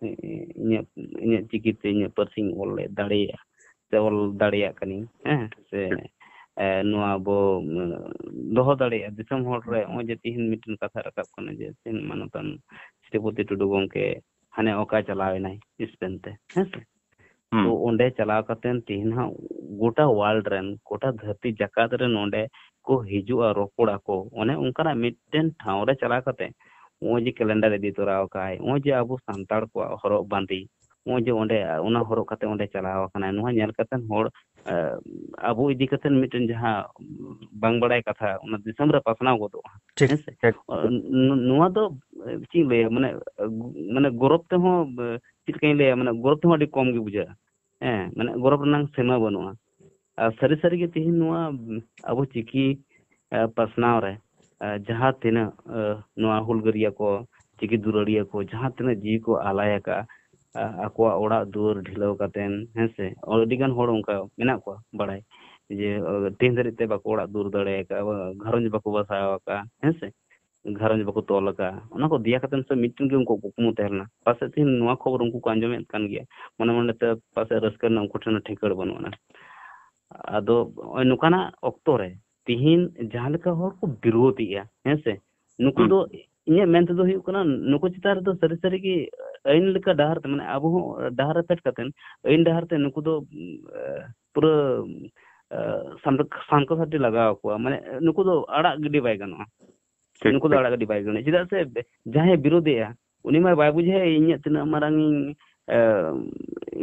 ᱤᱧᱟᱹᱜ ᱪᱤᱠᱤᱛᱮ ᱤᱧᱟᱹᱜ ᱯᱟᱹᱨᱥᱤᱧ ᱚᱞ ᱫᱟᱲᱮᱭᱟᱜᱼᱟ ᱥᱮ ᱚᱞ ᱫᱟᱲᱮᱭᱟᱜ ᱠᱟᱹᱱᱟᱹᱧ ᱥᱮ ᱱᱚᱣᱟ ᱵᱚ ᱫᱚᱦᱚ ᱫᱟᱲᱮᱭᱟᱜᱼᱟ ᱫᱤᱥᱚᱢ ᱦᱚᱲ ᱨᱮ ᱱᱚᱜᱼᱚᱭ ᱡᱮ ᱛᱤᱦᱤᱧ ᱢᱤᱫᱴᱮᱱ ᱠᱟᱛᱷᱟ ᱨᱟᱠᱟᱵ ᱠᱟᱱᱟ ᱡᱮ ᱛᱤᱦᱤᱧ ᱢᱟᱱᱚᱛᱟᱱ ᱥᱨᱤᱯᱚᱛᱤ ᱴᱩᱰᱩ ᱜᱚᱢᱠᱮ ᱦᱟᱱᱮ ᱚᱠᱟ ᱪᱟᱞᱟᱣ ᱮᱱᱟᱭ ᱥᱯᱮᱱ ᱛᱮ ᱦᱮᱸᱥᱮ ᱛᱚ ᱚᱸᱰᱮ ᱪᱟᱞᱟᱣ ᱠᱟᱛᱮ ᱛᱤᱦᱤᱧ ᱦᱟᱸᱜ ᱜᱚᱴᱟ ᱳᱣᱟᱨᱞᱰ ᱨᱮᱱ ᱜᱚᱴᱟ ᱫᱷᱟᱹᱨᱛᱤ ᱡᱟᱠᱟᱛ ᱨᱮ ᱱᱚᱰᱮ ᱠᱚ ᱦᱤᱡᱩᱜᱼᱟ ᱨᱚᱯᱚᱲ ᱟᱠᱚ ᱚᱱᱮ ᱚᱱᱠᱟᱱᱟᱜ ᱢᱤᱫᱴᱮᱱ ᱴᱷᱟᱶ ᱨᱮ ᱪᱟᱞᱟᱣ ᱠᱟᱛᱮ ᱱᱚᱜᱼᱚᱭ ᱡᱮ ᱠᱮᱞᱮᱱᱰᱟᱨ ᱤᱫᱤ ᱛᱚᱨᱟ ᱟᱠᱟᱫ ᱱᱚᱜᱼᱚᱭ ᱡᱮ ᱟᱵᱚ ᱥᱟᱱᱛᱟᱲ ᱠᱚᱣᱟᱜ ᱦᱚᱨᱚᱜ ᱵᱟᱸᱫᱮ ᱱᱚᱜᱼᱚᱭ ᱡᱮ ᱚᱸᱰᱮ ᱚᱱᱟ ᱦᱚᱨᱚᱜ ᱠᱟᱛᱮ ᱚᱸᱰᱮ ᱪᱟᱞᱟᱣ ᱟᱠᱟᱱᱟ ᱱᱚᱣᱟ ᱧᱮᱞ ᱠᱟᱛᱮ ᱦᱚᱲ ᱟᱵᱚ ᱤᱫᱤ ᱠᱟᱛᱮ ᱢᱤᱫᱴᱮᱱ ᱡᱟᱦᱟᱸ ᱵᱟᱝ ᱵᱟᱲᱟᱭ ᱠᱟᱛᱷᱟ ᱚᱱᱟ ᱫᱤᱥᱚᱢ ᱨᱮ ᱯᱟᱥᱱᱟᱣ ᱜᱚᱫᱚᱜᱼᱟ ᱦᱮᱸᱥᱮ ᱱᱚᱣᱟ ᱫᱚ ᱪᱮᱫ ᱤᱧ ᱞᱟᱹᱭᱟ ᱢᱟᱱᱮ ᱜᱚᱨᱚᱵ ᱛᱮᱦᱚᱸ ᱪᱮᱫ ᱞᱮᱠᱟᱧ ᱞᱟᱹᱭᱟ ᱢᱟᱱᱮ ᱜᱚᱨᱚᱵ ᱛᱮᱦᱚᱸ ᱟᱹᱰᱤ ᱠᱚᱢ ᱜᱮ ᱵᱩᱡᱷᱟᱹᱜᱼᱟ ᱢᱟᱱᱮ ᱜᱚᱨᱚᱵ ᱨᱮᱱᱟᱜ ᱥᱤᱢᱟᱹ ᱵᱟᱹᱱᱩᱜᱼᱟ ᱟᱨ ᱥᱟᱹᱨᱤ ᱥᱟᱹᱨᱤᱜᱮ ᱛᱮᱦᱮᱧ ᱱᱚᱣᱟ ᱟᱵᱚ ᱪᱤᱠᱤ ᱯᱟᱥᱱᱟᱣ ᱨᱮ ᱡᱟᱦᱟᱸ ᱛᱤᱱᱟᱹᱜ ᱱᱚᱣᱟ ᱦᱩᱞᱜᱟᱹᱨᱤᱭᱟᱹ ᱠᱚ ᱪᱤᱠᱤ ᱫᱩᱞᱟᱹᱲᱤᱭᱟᱹ ᱠᱚ ᱡᱟᱦᱟᱸ ᱛᱤᱱᱟᱹᱜ ᱡᱤᱣᱤ ᱠᱚ ᱟᱞᱟᱭ ᱟᱠᱟᱫᱼᱟ ᱟᱠᱚᱣᱟᱜ ᱚᱲᱟᱜ ᱫᱩᱣᱟᱹᱨ ᱰᱷᱤᱞᱟᱹᱣ ᱠᱟᱛᱮᱱ ᱦᱮᱸᱥᱮ ᱟᱹᱰᱤ ᱜᱟᱱ ᱦᱚᱲ ᱚᱱᱠᱟ ᱢᱮᱱᱟᱜ ᱠᱚᱣᱟ ᱵᱟᱲᱟᱭ ᱡᱮ ᱛᱮᱦᱮᱧ ᱫᱷᱟᱹᱨᱤᱡ ᱛᱮ ᱵᱟᱠᱚ ᱚᱲᱟᱜ ᱫᱩᱣᱟᱹᱨ ᱫᱟᱲᱮ ᱟᱠᱟᱫᱼᱟ ᱜᱷᱟᱨᱚᱸᱡᱽ ᱵᱟᱠᱚ ᱵᱟᱥᱟᱣ ᱟᱠᱟᱫᱼᱟ ᱦᱮᱸᱥᱮ ᱜᱷᱟᱨᱚᱸᱡᱽ ᱵᱟᱠᱚ ᱛᱚᱞ ᱟᱠᱟᱫᱼᱟ ᱚᱱᱟ ᱠᱚ ᱫᱮᱭᱟ ᱠᱟᱛᱮ ᱥᱮ ᱢᱤᱫᱴᱮᱱ ᱜᱮ ᱩᱱᱠᱩ ᱠᱩᱠᱢᱩ ᱛᱟᱦᱮᱸ ᱞᱮᱱᱟ ᱯᱟᱥᱮᱡ ᱛᱮᱦᱮᱧ ᱱᱚᱣᱟ ᱠᱷᱚᱵᱚᱨ ᱩᱱᱠᱩ ᱠᱚ ᱟᱸᱡᱚᱢᱮᱫ ᱠᱟᱱ ᱜᱮᱭᱟ ᱢᱚᱱᱮ ᱢᱚᱱᱮᱛᱮ ᱯᱟᱥᱮᱡ ᱨᱟᱹᱥᱠᱟᱹ ᱨᱮᱱᱟᱜ ᱩᱱᱠᱩ ᱴᱷᱮᱱ ᱴᱷᱤᱠᱟᱹᱲ ᱵᱟᱹᱱᱩᱜᱼᱟ ᱟᱫᱚ ᱱᱚᱜᱼᱚᱭ ᱱᱚᱝᱠᱟᱱᱟᱜ ᱚᱠᱛᱚ ᱨᱮ ᱛᱮᱦᱮᱧ ᱡᱟᱦᱟᱸ ᱞᱮᱠᱟ ᱦᱚᱲ ᱠᱚ ᱵᱤᱨᱳᱫᱮᱜᱼᱟ ᱦᱮᱸᱥᱮ ᱱᱩᱠᱩ ᱫᱚ ᱤᱧᱟᱹᱜ ᱢᱮᱱ ᱛᱮᱫᱚ ᱦᱩᱭᱩᱜ ᱠᱟᱱᱟ ᱱᱩᱠᱩ ᱪᱮᱛᱟᱱ ᱨᱮᱫᱚ ᱥᱟᱹᱨᱤ ᱥᱟᱹᱨᱤᱜᱮ ᱟᱹᱭᱤᱱ ᱞᱮᱠᱟ ᱰᱟᱦᱟᱨ ᱛᱮ ᱢᱟᱱᱮ ᱟᱵᱚ ᱦᱚᱸ ᱰᱟᱦᱟᱨ ᱨᱮ ᱯᱷᱮᱰ ᱠᱟᱛᱮ ᱟᱹᱭᱤᱱ ᱰᱟᱦᱟᱨ ᱛᱮ ᱱᱩᱠᱩ ᱫᱚ ᱯᱩᱨᱟᱹ ᱥᱟᱝᱠᱷᱚ ᱥᱟᱴᱤ ᱞᱟᱜᱟᱣ ᱟᱠᱚᱣᱟ ᱢᱟᱱᱮ ᱱᱩᱠᱩ ᱫᱚ ᱟᱲᱟᱜ ᱜᱤᱰᱤ ᱵᱟᱭ ᱜᱟᱱᱚᱜᱼᱟ ᱱᱩᱠᱩ ᱫᱚ ᱟᱲᱟᱜ ᱜᱟᱹᱰᱤ ᱵᱟᱭ ᱜᱟᱱᱚᱜᱼᱟ ᱪᱮᱫᱟᱜ ᱥᱮ ᱡᱟᱦᱟᱸᱭ ᱵᱤᱨᱳᱫᱮᱜᱼᱟ ᱩᱱᱤ ᱢᱟ ᱵᱟᱭ ᱵᱩᱡᱷᱟᱹᱣᱟ ᱤᱧᱟᱹᱜ ᱛᱤᱱᱟᱹᱜ ᱢᱟᱨᱟᱝ ᱤᱧᱟᱹᱜ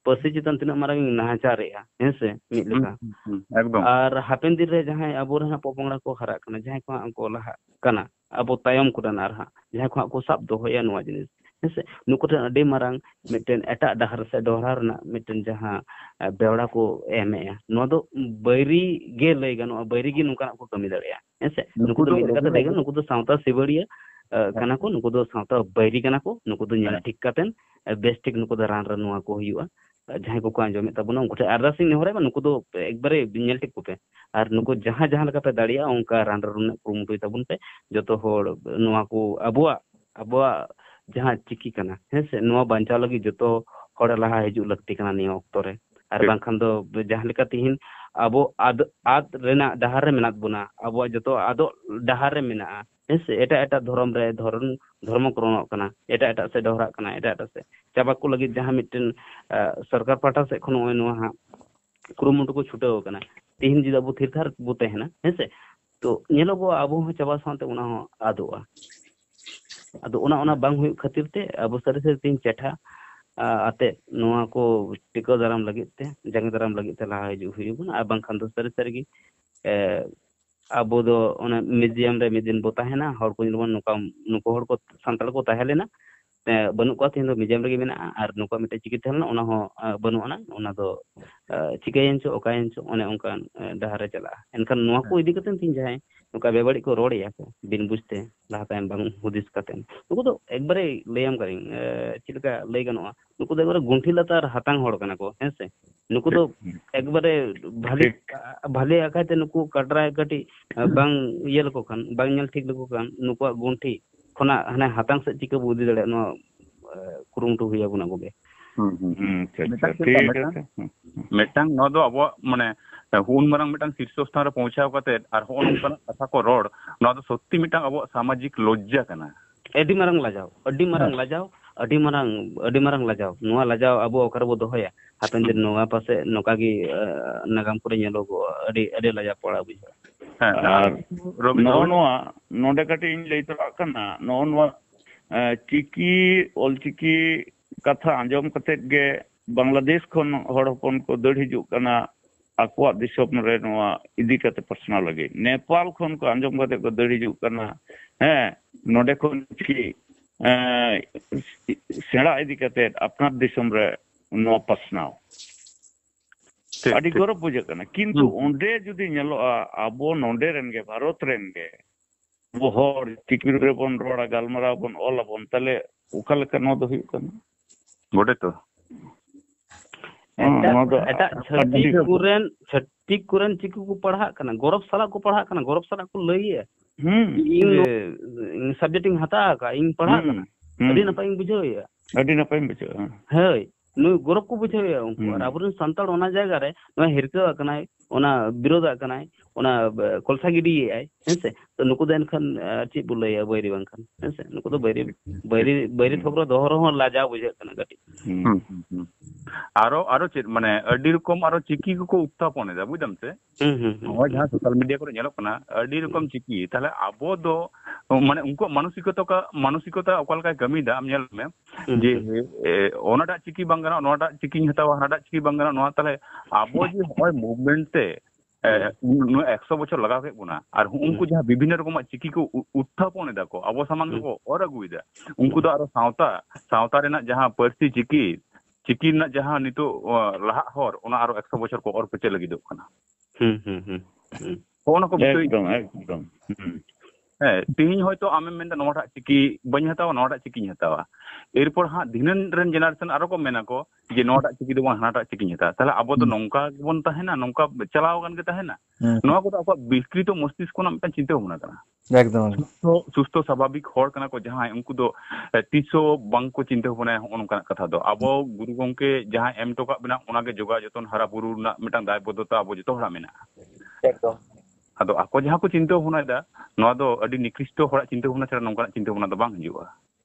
ᱯᱟᱹᱨᱥᱤ ᱪᱮᱛᱟᱱ ᱛᱤᱱᱟᱹᱜ ᱢᱟᱨᱟᱝ ᱱᱟᱦᱟᱪᱟᱨᱮᱜᱼᱟ ᱦᱮᱸᱥᱮ ᱢᱤᱫ ᱞᱮᱠᱟ ᱮᱠᱫᱚᱢ ᱟᱨ ᱦᱟᱯᱮᱱ ᱫᱤᱱ ᱨᱮ ᱡᱟᱦᱟᱸᱭ ᱟᱵᱚᱨᱮᱱ ᱯᱚᱯᱚᱝᱲᱟ ᱠᱚ ᱦᱟᱨᱟᱜ ᱠᱟᱱᱟ ᱡᱟᱦᱟᱸᱭ ᱠᱚ ᱦᱟᱸᱜ ᱠᱚ ᱞᱟᱦᱟᱜ ᱠᱟᱱᱟ ᱟᱵᱚ ᱛᱟᱭᱚᱢ ᱠᱚᱨᱮᱱ ᱟᱨ ᱦᱟᱸᱜ ᱡᱟᱦᱟᱸᱭ ᱠᱚ ᱦᱟᱸᱜ ᱠᱚ ᱥᱟᱵ ᱫᱚᱦᱚᱭᱟ ᱱᱚᱣᱟ ᱡᱤᱱᱤᱥ ᱦᱮᱸᱥᱮ ᱱᱩᱠᱩ ᱴᱷᱮᱱ ᱟᱹᱰᱤ ᱢᱟᱨᱟᱝ ᱢᱤᱫᱴᱮᱱ ᱮᱴᱟᱜ ᱰᱟᱦᱟᱨ ᱥᱮ ᱰᱚᱦᱨᱟ ᱨᱮᱱᱟᱜ ᱢᱤᱫᱴᱮᱱ ᱡᱟᱦᱟᱸ ᱵᱮᱣᱲᱟ ko ᱮᱢᱮᱜᱼᱟ ᱱᱚᱣᱟ ᱫᱚ ᱵᱟᱹᱭᱨᱤ ᱜᱮ ᱞᱟᱹᱭ ᱜᱟᱱᱚᱜᱼᱟ ᱵᱟᱹᱭᱨᱤ ᱜᱮ ᱱᱚᱝᱠᱟᱱᱟᱜ ᱠᱚ ᱠᱟᱹᱢᱤ ᱫᱟᱲᱮᱭᱟᱜᱼᱟ ᱦᱮᱸᱥᱮ ᱱᱩᱠᱩ ᱫᱚ ᱢᱤᱫ ᱞᱮᱠᱟᱛᱮ ᱞᱟᱹᱭ ᱜᱟᱱᱚᱜᱼᱟ ᱱᱩᱠᱩ ᱫᱚ ᱥᱟᱶᱛᱟ ᱥᱤᱵᱟᱹᱲᱤᱭᱟᱹ ᱠᱟᱱᱟ ᱠᱚ ᱱᱩᱠᱩ ᱫᱚ ᱥᱟᱶᱛᱟ ᱵᱟᱹᱭᱨᱤ ᱠᱟᱱᱟ ᱠᱚ ᱱᱩᱠᱩ ᱫᱚ ᱧᱮᱞ ᱴᱷᱤᱠ ᱠᱟᱛᱮᱱ ᱵᱮᱥ ᱴᱷᱤᱠ ᱱᱩᱠᱩ ᱫᱚ ᱨᱟᱱ ᱱᱚᱣᱟ ᱠᱚ ᱦᱩᱭᱩᱜᱼᱟ ᱡᱟᱦᱟᱸᱭ ᱠᱚᱠᱚ ᱟᱸᱡᱚᱢᱮᱫ ᱛᱟᱵᱚᱱᱟ ᱩᱱᱠᱩ ᱴᱷᱮᱱ ᱟᱨᱫᱟᱥᱤᱧ ᱱᱮᱦᱚᱨᱟ ᱱᱩᱠᱩ ᱫᱚ ᱮᱠᱵᱟᱨᱮ ᱧᱮᱞ ᱴᱷᱤᱠ ᱠᱚᱯᱮ ᱟᱨ ᱱᱩᱠᱩ ᱡᱟᱦᱟᱸ ᱞᱮᱠᱟ ᱯᱮ ᱫᱟᱲᱮᱭᱟᱜᱼᱟ ᱚᱱᱠᱟ ᱨᱟᱱ ᱨᱮᱱᱟᱜ ᱠᱩᱨᱩᱢᱩᱴᱩᱭ ᱛᱟᱵᱚᱱ ᱯᱮ ᱡᱚᱛᱚ ᱦᱚᱲ ᱱᱚᱣᱟ ko ᱟᱵᱚᱣᱟᱜ ᱡᱟᱦᱟᱸ ᱪᱤᱠᱤ ᱠᱟᱱᱟ ᱦᱮᱸᱥᱮ ᱱᱚᱣᱟ ᱵᱟᱧᱪᱟᱣ ᱞᱟᱹᱜᱤᱫ ᱡᱚᱛᱚ ᱦᱚᱲ ᱞᱟᱦᱟ ᱦᱤᱡᱩᱜ ᱞᱟᱹᱠᱛᱤ ᱠᱟᱱᱟ ᱱᱤᱭᱟᱹ ᱚᱠᱛᱚ ᱨᱮ ᱟᱨ ᱵᱟᱝᱠᱷᱟन ᱫᱚ ᱡᱟᱦᱟᱸ ᱞᱮᱠᱟ ᱛᱤᱦᱤᱧ ᱟᱵᱚ ᱟᱫ ᱨᱮᱱᱟᱜ ᱰᱟᱦᱟᱨ ᱨᱮ ᱢᱮᱱᱟᱜ ᱵᱚᱱᱟ ᱟᱵᱚᱣᱟᱜ ᱡᱚᱛᱚ ᱟᱫᱚᱜ ᱰᱟᱦᱟᱨ ᱨᱮ ᱢᱮᱱᱟᱜᱼᱟ ᱦᱮᱸᱥᱮ ᱮᱴᱟᱜ ᱫᱷᱚᱨᱚᱢ ᱨᱮ ᱫᱷᱚᱨᱢᱚᱠᱚᱨᱚᱱᱚᱜ ᱠᱟᱱᱟ ᱮᱴᱟᱜ ᱥᱮᱫ ᱰᱚᱦᱨᱟᱜ ᱠᱟᱱᱟ ᱮᱴᱟᱜ ᱥᱮᱫ ᱪᱟᱵᱟ ᱠᱚ ᱞᱟᱹᱜᱤᱫ ᱡᱟᱦᱟᱸ ᱢᱤᱫᱴᱮᱱ ᱥᱚᱨᱠᱟর ᱯᱟᱦᱴᱟ ᱥᱮᱫ ᱠᱷᱚᱱ ᱱᱚᱜᱼᱚᱭ ᱱᱚᱣᱟ ᱦᱟᱸᱜ ᱠᱩᱨᱩᱢᱩᱴᱩ ᱠᱚ ᱪᱷᱩᱴᱟᱹᱣ ᱟᱠᱟᱱᱟ ᱛᱤᱦᱤᱧ ᱡᱩᱫᱤ ᱟᱵᱚ ᱛᱷᱤᱨ ᱛᱷᱟᱨ ᱵᱚ ᱛᱟᱦᱮᱱᱟ ᱦᱮᱸᱥᱮ ᱛᱚ ᱧᱮᱞᱚᱜᱚᱜᱼᱟ ᱟᱵᱚ ᱦᱚᱸ ᱪᱟᱵᱟ ᱥᱟᱶᱛᱮ ᱚᱱᱟ ᱦᱚᱸ ᱟᱫᱚᱜᱼᱟ ᱟᱫᱚ ᱚᱱᱟ ᱵᱟᱝ ᱦᱩᱭᱩᱜ ᱠᱷᱟᱹᱛᱤᱨ ᱛᱮ ᱟᱵᱚ ᱥᱟᱹᱨᱤ ᱛᱤᱧ ᱪᱮᱴᱷᱟ ᱟᱛᱮ ᱱᱚᱣᱟ ko ᱴᱤᱠᱟᱹᱣ ᱫᱟᱨᱟᱢ ᱞᱟᱹᱜᱤᱫ ᱛᱮ ᱡᱟᱸᱜᱮ ᱫᱟᱨᱟᱢ ᱞᱟᱹᱜᱤᱫ ᱛᱮ ᱞᱟᱦᱟ ᱦᱤᱡᱩᱜ ᱦᱩᱭᱩᱜᱼᱟ ᱟᱨ ᱵᱟᱝᱠᱷᱟᱱ ᱫᱚ ᱥᱟᱹᱨᱤᱜᱮ ᱟᱵᱚ ᱫᱚ ᱚᱱᱟ ᱢᱤউᱡᱤᱭᱟᱢ ᱨᱮ ᱢᱤᱫ ᱫᱤᱱ ᱵᱚ ᱛᱟᱦᱮᱱᱟ ᱦᱚᱲ ᱠᱚ ᱧᱮᱞᱵᱚᱱ ᱱᱩᱠᱩ ᱦᱚᱲ ko ᱥᱟᱱᱛᱟᱲ ᱠᱚ ᱛᱟᱦᱮᱸ ᱞᱮᱱᱟ ᱵᱟᱹᱱᱩᱜ ᱠᱚᱣᱟ ᱛᱤᱦᱤᱧ ᱫᱚ ᱢᱤউᱡᱤᱭᱟᱢ ᱨᱮᱜᱮ ᱢᱮᱱᱟᱜᱼᱟ ᱟᱨ ᱱᱩᱠᱩᱣᱟᱜ ᱢᱤᱫᱴᱮᱱ ᱪᱤᱠᱤ ᱛᱟᱦᱮᱸ ᱞᱮᱱᱟ ᱚᱱᱟ ᱦᱚᱸ ᱵᱟᱹᱱᱩᱜ ᱟᱱᱟ ᱚᱱᱟ ᱫᱚ ᱪᱤᱠᱟᱹᱭᱮᱱ ᱪᱚ ᱚᱠᱟᱭᱮᱱ ᱪᱚ ᱚᱱᱮ ᱚᱱᱠᱟᱱ ᱰᱟᱦᱟᱨ ᱨᱮ ᱪᱟᱞᱟᱜᱼᱟ ᱮᱱᱠᱷᱟन ᱱᱚᱣᱟ ko ᱤᱫᱤ ᱠᱟᱛᱮ ᱛᱤᱦᱤᱧ ᱡᱟᱦᱟᱸᱭ ᱱᱚᱝᱠᱟ ᱵᱮᱵᱟᱹᱲᱤᱡ ᱠᱚ ᱨᱚᱲᱮᱜᱼᱟ ᱠᱚ ᱵᱤᱱ ᱵᱩᱡᱽᱛᱮ ᱞᱟᱦᱟ ᱛᱟᱭᱚᱢ ᱵᱟᱝ ᱦᱩᱫᱤᱥ ᱠᱟᱛᱮ ᱱᱩᱠᱩ ᱫᱚ ᱮᱠᱵᱟᱨᱮ ᱞᱟᱹᱭᱟᱢ ᱠᱟᱹᱱᱟᱹᱧ ᱪᱮᱫ ᱞᱮᱠᱟ ᱞᱟᱹᱭ ᱜᱟᱱᱚᱜᱼᱟ ᱱᱩᱠᱩ ᱫᱚ ᱮᱠᱵᱟᱨᱮ ᱜᱩᱱᱴᱷᱤ ᱞᱟᱛᱟᱨ ᱦᱟᱛᱟᱝ ᱦᱚᱲ ᱠᱟᱱᱟ ᱠᱚ ᱦᱮᱸᱥᱮ ᱱᱩᱠᱩ ᱫᱚ ᱮᱠᱵᱟᱨᱮ ᱵᱷᱟᱞᱮ ᱟᱠᱟᱭᱛᱮ ᱱᱩᱠᱩ ᱠᱟᱴᱨᱟᱭ ᱠᱟᱹᱴᱤᱡ ᱵᱟᱝ ᱤᱭᱟᱹ ᱞᱮᱠᱚ ᱠᱷᱟᱱ ᱵᱟᱝ ᱧᱮᱞ ᱴᱷᱤᱠ ᱞᱮᱠᱚ ᱠᱷᱟᱱ ᱱᱩᱠᱩᱣᱟᱜ ᱜᱩᱱᱴᱷᱤ ᱠᱷᱚᱱᱟᱜ ᱦᱟᱱᱮ ᱦᱟᱛᱟᱝ ᱥᱮᱫ ᱪᱤᱠᱟᱹ ᱵᱚ ᱤᱫᱤ ᱫᱟᱲᱮᱭᱟᱜᱼᱟ ᱱᱚᱣᱟ ᱠᱩᱨᱩᱢᱩᱴᱩ ᱦᱩᱭ ᱟᱵᱚᱱᱟ ᱠᱚᱜᱮ ᱢᱤᱫᱴᱟᱝ ᱱᱚᱣᱟ ᱫᱚ ᱟᱵᱚᱣᱟᱜ ᱢᱟᱱᱮ ᱦᱩᱱ ᱢᱟᱨᱟᱝ ᱢᱤᱫᱴᱟᱝ ᱥᱤᱨᱥᱚ ᱥᱛᱷᱟᱱ ᱨᱮ ᱯᱳᱸᱪᱷᱟᱣ ᱠᱟᱛᱮ ᱟᱨ ᱦᱚᱸ ᱱᱚᱝᱠᱟᱱᱟᱜ ᱠᱟᱛᱷᱟ ᱠᱚ ᱨᱚᱲ ᱱᱚᱣᱟ ᱫᱚ ᱥᱚᱛᱛᱤ ᱢᱤᱫᱴᱟᱝ ᱟᱵᱚᱣᱟᱜ ᱥᱟᱢᱟᱡᱤᱠ ᱞᱚᱡᱽᱡᱟ ᱠᱟᱱᱟ ᱟᱹᱰᱤ ᱢᱟᱨᱟᱝ ᱞᱟᱡᱟᱣ ᱟᱹᱰᱤ ᱢᱟᱨᱟᱝ ᱞᱟᱡᱟᱣ ᱱᱚᱣᱟ ᱞᱟᱡᱟᱣ ᱟᱵᱚ ᱚᱠᱟ ᱨᱮᱵᱚ ᱫᱚᱦᱚᱭᱟ ᱦᱟᱯᱮᱱ ᱫᱤᱱ ᱱᱚᱣᱟ ᱯᱟᱥᱮ ᱱᱚᱝᱠᱟ ᱜᱮ ᱱᱟᱜᱟᱢ ᱠᱚᱨᱮ ᱧᱮᱞᱚᱜᱚᱜᱼᱟ ᱟᱹᱰᱤ ᱞᱟᱡᱟᱣ ᱯᱟᱲᱟ ᱵᱩᱡᱷᱟᱹᱜᱼᱟ ᱟᱨ ᱱᱚᱜᱼᱚ ᱱᱚᱣᱟ ᱱᱚᱰᱮ ᱠᱟᱹᱴᱤᱡ ᱤᱧ ᱞᱟᱹᱭ ᱛᱚᱨᱟᱜ ᱠᱟᱱᱟ ᱱᱚᱜᱼᱚ ᱱᱚᱣᱟ ᱪᱤᱠᱤ ᱚᱞᱪᱤᱠᱤ ᱠᱟᱛᱷᱟ ᱟᱸᱡᱚᱢ ᱠᱟᱛᱮᱫ ᱜᱮ ᱵᱟᱝᱞᱟᱫᱮᱥ ᱠᱷᱚᱱ ᱦᱚᱲ ᱦᱚᱯᱚᱱ ᱠᱚ ᱫᱟᱹᱲ ᱦᱤᱡᱩᱜ ᱠᱟᱱᱟ ᱟᱠᱚᱣᱟᱜ ᱫᱤᱥᱚᱢ ᱨᱮ ᱱᱚᱣᱟ ᱤᱫᱤ ᱠᱟᱛᱮ ᱯᱟᱥᱱᱟᱣ ᱞᱟᱹᱜᱤᱫ ᱱᱮᱯᱟᱞ ᱠᱷᱚᱱ ᱠᱚ ᱟᱸᱡᱚᱢ ᱠᱟᱛᱮ ᱠᱚ ᱫᱟᱹᱲ ᱦᱤᱡᱩᱜ ᱠᱟᱱᱟ ᱦᱮᱸ ᱱᱚᱰᱮ ᱠᱷᱚᱱ ᱪᱤᱠᱤ ᱥᱮᱬᱟ ᱤᱫᱤ ᱠᱟᱛᱮ ᱟᱯᱱᱟᱨ ᱫᱤᱥᱚᱢ ᱨᱮ ᱱᱚᱣᱟ ᱯᱟᱥᱱᱟᱣ ᱟᱹᱰᱤ ᱜᱚᱨᱚᱵ ᱵᱩᱡᱷᱟᱹᱜ ᱠᱟᱱᱟ ᱠᱤᱱᱛᱩ ᱚᱸᱰᱮ ᱡᱩᱫᱤ ᱧᱮᱞᱚᱜᱼᱟ ᱟᱵᱚ ᱱᱚᱰᱮ ᱨᱮᱱ ᱜᱮ ᱵᱷᱟᱨᱚᱛ ᱨᱮᱱ ᱜᱮ ᱟᱵᱚ ᱦᱚᱲ ᱪᱤᱠᱤ ᱨᱮᱵᱚᱱ ᱨᱚᱲᱟ ᱜᱟᱞᱢᱟᱨᱟᱣ ᱵᱚᱱ ᱚᱞᱟᱵᱚᱱ ᱛᱟᱦᱞᱮ ᱚᱠᱟ ᱞᱮᱠᱟ ᱱᱚᱣᱟ ᱫᱚ ᱦᱩᱭᱩᱜ ᱠᱟᱱᱟ ᱵᱚᱴᱮ ᱛᱚ ᱮᱴᱟᱜ ᱪᱷᱟᱹᱛᱤᱠ ᱠᱚᱨᱮᱱ ᱪᱤᱠᱤ ᱠᱚ ᱯᱟᱲᱦᱟᱜ ᱠᱟᱱᱟ ᱜᱚᱨᱚᱵ ᱥᱟᱞᱟᱜ ᱠᱚ ᱯᱟᱲᱦᱟᱜ ᱠᱟᱱᱟ ᱜᱚᱨᱚᱵ ᱥᱟᱞᱟᱜ ᱠᱚ ᱞᱟᱹᱭᱮᱜᱼᱟ ᱤᱧ ᱥᱟᱵᱡᱮᱠᱴ ᱤᱧ ᱦᱟᱛᱟᱣ ᱟᱠᱟᱫ ᱤᱧ ᱯᱟᱲᱦᱟᱜ ᱠᱟᱱᱟ ᱟᱹᱰᱤ ᱱᱟᱯᱟᱭ ᱤᱧ ᱵᱩᱡᱷᱟᱹᱣᱮᱫᱼᱟ ᱟᱹᱰᱤ ᱱᱟᱯᱟᱭᱤᱧ ᱵᱩᱡᱷᱟᱹᱣᱟ ᱦᱳᱭ ᱱᱩᱭ ᱜᱚᱨᱚᱵ ᱠᱚ ᱵᱩᱡᱷᱟᱹᱣᱮᱫᱼᱟ ᱩᱱᱠᱩ ᱟᱨ ᱟᱵᱚᱨᱮᱱ ᱥᱟᱱᱛᱟᱲ ᱚᱱᱟ ᱡᱟᱭᱜᱟ ᱨᱮ ᱱᱚᱣᱟ ᱦᱤᱨᱠᱟᱹᱣᱟᱜ ᱠᱟᱱᱟᱭ ᱚᱱᱟ ᱵᱤᱨᱳᱫᱟᱜ ᱠᱟᱱᱟᱭ ᱚᱱᱟ ᱠᱚᱞᱥᱟ ᱜᱤᱰᱤᱭᱮᱫᱟᱭ ᱦᱮᱸᱥᱮ ᱛᱚ ᱱᱩᱠᱩ ᱫᱚ ᱮᱱᱠᱷᱟᱱ ᱪᱮᱫ ᱵᱚ ᱞᱟᱹᱭᱟ ᱵᱟᱹᱭᱨᱤ ᱵᱟᱝᱠᱷᱟᱱ ᱦᱮᱸᱥᱮ ᱱᱩᱠᱩ ᱫᱚ ᱵᱟᱹᱭᱨᱤ ᱛᱷᱚᱠᱨᱚ ᱫᱚᱦᱚ ᱨᱮᱦᱚᱸ ᱞᱟᱡᱟᱣ ᱵᱩᱡᱷᱟᱹᱜ ᱠᱟᱱᱟ ᱠᱟᱹᱴᱤᱡ ᱟᱨᱚ ᱪᱮᱫ ᱢᱟᱱᱮ ᱟᱹᱰᱤ ᱨᱚᱠᱚᱢ ᱟᱨᱚ ᱪᱤᱠᱤ ᱠᱚᱠᱚ ᱩᱛᱛᱷᱟᱯᱚᱱ ᱮᱫᱟ ᱵᱩᱡᱫᱟᱢ ᱥᱮ ᱱᱚᱜᱼᱚᱭ ᱡᱟᱦᱟᱸ ᱥᱳᱥᱟᱞ ᱢᱤᱰᱤᱭᱟ ᱠᱚᱨᱮ ᱧᱮᱞᱚᱜ ᱠᱟᱱᱟ ᱟᱹᱰᱤ ᱨᱚᱠᱚᱢ ᱪᱤᱠᱤ ᱛᱟᱦᱞᱮ ᱟᱵᱚ ᱫᱚ ᱢᱟᱱᱮ ᱩᱱᱠᱩᱣᱟᱜ ᱢᱟᱱᱚᱥᱤᱠᱚᱛᱟ ᱚᱠᱟ ᱞᱮᱠᱟᱭ ᱠᱟᱹᱢᱤᱭᱮᱫᱟ ᱟᱢ ᱧᱮᱞ ᱢᱮ ᱡᱮ ᱚᱱᱟᱴᱟᱜ ᱪᱤᱠᱤ ᱵᱟᱝ ᱜᱟᱱᱚᱜᱼᱟ ᱱᱚᱣᱟᱴᱟᱜ ᱪᱤᱠᱤᱧ ᱦᱟᱛᱟᱣᱟ ᱦᱟᱱᱟᱴᱟᱜ ᱪᱤᱠᱤ ᱵᱟᱝ ᱜᱟᱱᱚᱜᱼᱟ ᱱᱚᱣᱟ ᱛᱟᱦᱞᱮ ᱟᱵᱚ ᱡᱮ ᱱᱚᱜᱼᱚᱭ ᱢᱩᱵᱷᱢᱮᱱᱴ ᱛᱮ 100 ᱵᱚᱪᱷᱚর ᱞᱟᱜᱟᱣ ᱠᱮᱫ ᱵᱚᱱᱟ ᱟᱨ ᱩᱱᱠᱩ ᱡᱟᱦᱟᱸ ᱵᱤᱵᱷᱤᱱᱱᱚ ᱨᱚᱠᱚᱢᱟᱜ ᱪᱤᱠᱤ ᱠᱚ ᱩᱛᱛᱷᱟᱯᱚᱱ ᱮᱫᱟ ᱠᱚ ᱟᱵᱚ ᱥᱟᱢᱟᱝ ᱨᱮᱠᱚ ᱚᱨ ᱟᱹᱜᱩᱭᱮᱫᱟ ᱩᱱᱠᱩ ᱫᱚ ᱟᱨᱚ ᱥᱟᱶᱛᱟ ᱨᱮᱱᱟᱜ ᱡᱟᱦᱟᱸ ᱯᱟᱹᱨᱥᱤ ᱪᱤᱠᱤ ᱨᱮᱱᱟᱜ ᱡᱟᱦᱟᱸ ᱱᱤᱛᱚᱜ ᱞᱟᱦᱟᱜ ᱦᱚᱨ ᱚᱱᱟ ᱟᱨᱚ 100 ᱵᱚᱪᱷᱚর ᱠᱚ ᱚᱨ ᱯᱟᱹᱪᱟᱹ ᱞᱟᱹᱜᱤᱫᱚᱜ ᱠᱟᱱᱟ ᱚᱱᱟ ᱠᱚ ᱵᱤᱥᱚᱭ ᱮᱠᱫᱚᱢ ᱦᱮᱸ ᱛᱤᱦᱤᱧ ᱦᱚᱭᱛᱳ ᱟᱢᱮᱢ ᱢᱮᱱᱫᱟ ᱱᱚᱣᱟᱴᱟᱜ ᱪᱤᱠᱤ ᱵᱟᱹᱧ ᱦᱟᱛᱟᱣᱟ ᱱᱚᱣᱟᱴᱟᱜ ᱪᱤᱠᱤᱧ ᱦᱟᱛᱟᱣᱟ ᱮᱨᱯᱚᱨ ᱦᱟᱸᱜ ᱫᱷᱤᱱᱟᱹᱱ ᱨᱮᱱ ᱡᱮᱱᱟᱨᱮᱥᱚᱱ ᱟᱨᱚ ᱠᱚ ᱢᱮᱱᱟᱠᱚ ᱡᱮ ᱱᱚᱣᱟᱴᱟᱜ ᱪᱤᱠᱤ ᱫᱚ ᱵᱟᱝ ᱦᱟᱱᱟᱴᱟᱜ ᱪᱤᱠᱤᱧ ᱦᱟᱛᱟᱣᱟ ᱛᱟᱦᱞᱮ ᱟᱵᱚ ᱫᱚ ᱱᱚᱝᱠᱟ ᱜᱮᱵᱚᱱ ᱛᱟᱦᱮᱱᱟ ᱱᱚᱝᱠᱟ ᱪᱟᱞᱟᱣ ᱟᱠᱟᱱ ᱜᱮ ᱛᱟᱦᱮᱱᱟ ᱱᱚᱣᱟ ᱠᱚᱫᱚ ᱟᱵᱚᱣᱟᱜ ᱵᱤᱠᱨᱤᱛᱚ ᱢᱚᱥᱛᱤᱥᱠᱚ ᱨᱮᱱᱟᱜ ᱢᱤᱫᱴᱟᱝ ᱪᱤᱱᱛᱟᱹ ᱵᱷᱟᱵᱽᱱᱟ ᱠᱟᱱᱟ ᱮᱠᱫᱚᱢ ᱥᱩᱥᱛᱷᱚ ᱥᱟᱵᱷᱟᱵᱤᱠ ᱦᱚᱲ ᱠᱟᱱᱟ ᱠᱚ ᱡᱟᱦᱟᱸᱭ ᱩᱱᱠᱩ ᱫᱚ ᱛᱤᱥᱦᱚᱸ ᱵᱟᱝᱠᱚ ᱪᱤᱱᱛᱟᱹ ᱵᱷᱟᱵᱽᱱᱟᱭᱟ ᱱᱚᱜᱼᱚ ᱱᱚᱝᱠᱟᱱᱟᱜ ᱠᱟᱛᱷᱟ ᱫᱚ ᱟᱵᱚ ᱜᱩᱨᱩ ᱜᱚᱝᱠᱮ ᱡᱟᱦᱟᱸᱭ ᱮᱢ ᱦᱚᱴᱚ ᱠᱟᱜ ᱵᱚᱱᱟ ᱚᱱᱟᱜᱮ ᱡᱚᱜᱟᱣ ᱡᱚᱛᱚᱱ ᱦᱟᱨᱟ ᱵᱩᱨᱩ ᱨᱮᱱᱟᱜ ᱢᱤᱫᱴᱟᱝ ᱫᱟᱭᱵᱚᱫᱽᱫᱷᱚᱛᱟ ᱟᱵᱚ ᱡᱚᱛᱚ ᱦᱚᱲᱟᱜ ᱢᱮᱱᱟᱜᱼᱟ ᱮᱠᱫᱚᱢ ᱟᱫᱚ ᱟᱠᱚ ᱡᱟᱦᱟᱸ ᱠᱚ ᱪᱤᱱᱛᱟᱹ ᱵᱷᱟᱵᱽᱱᱟᱭᱮᱫᱟ ᱱᱚᱣᱟ ᱫᱚ ᱟᱹᱰᱤ ᱱᱤᱠᱨᱤᱥᱴᱚ ᱦᱚᱲᱟᱜ ᱪᱤᱱᱛᱟᱹ ᱵᱷᱟᱵᱽᱱᱟ ᱪᱷᱟᱲᱟ ᱱᱚᱝᱠᱟᱱᱟᱜ ᱪᱤᱱᱛᱟᱹ ᱵᱷᱟᱵᱽᱱᱟ ᱫᱚ ᱵᱟᱝ ᱦᱤᱡᱩᱜᱼᱟ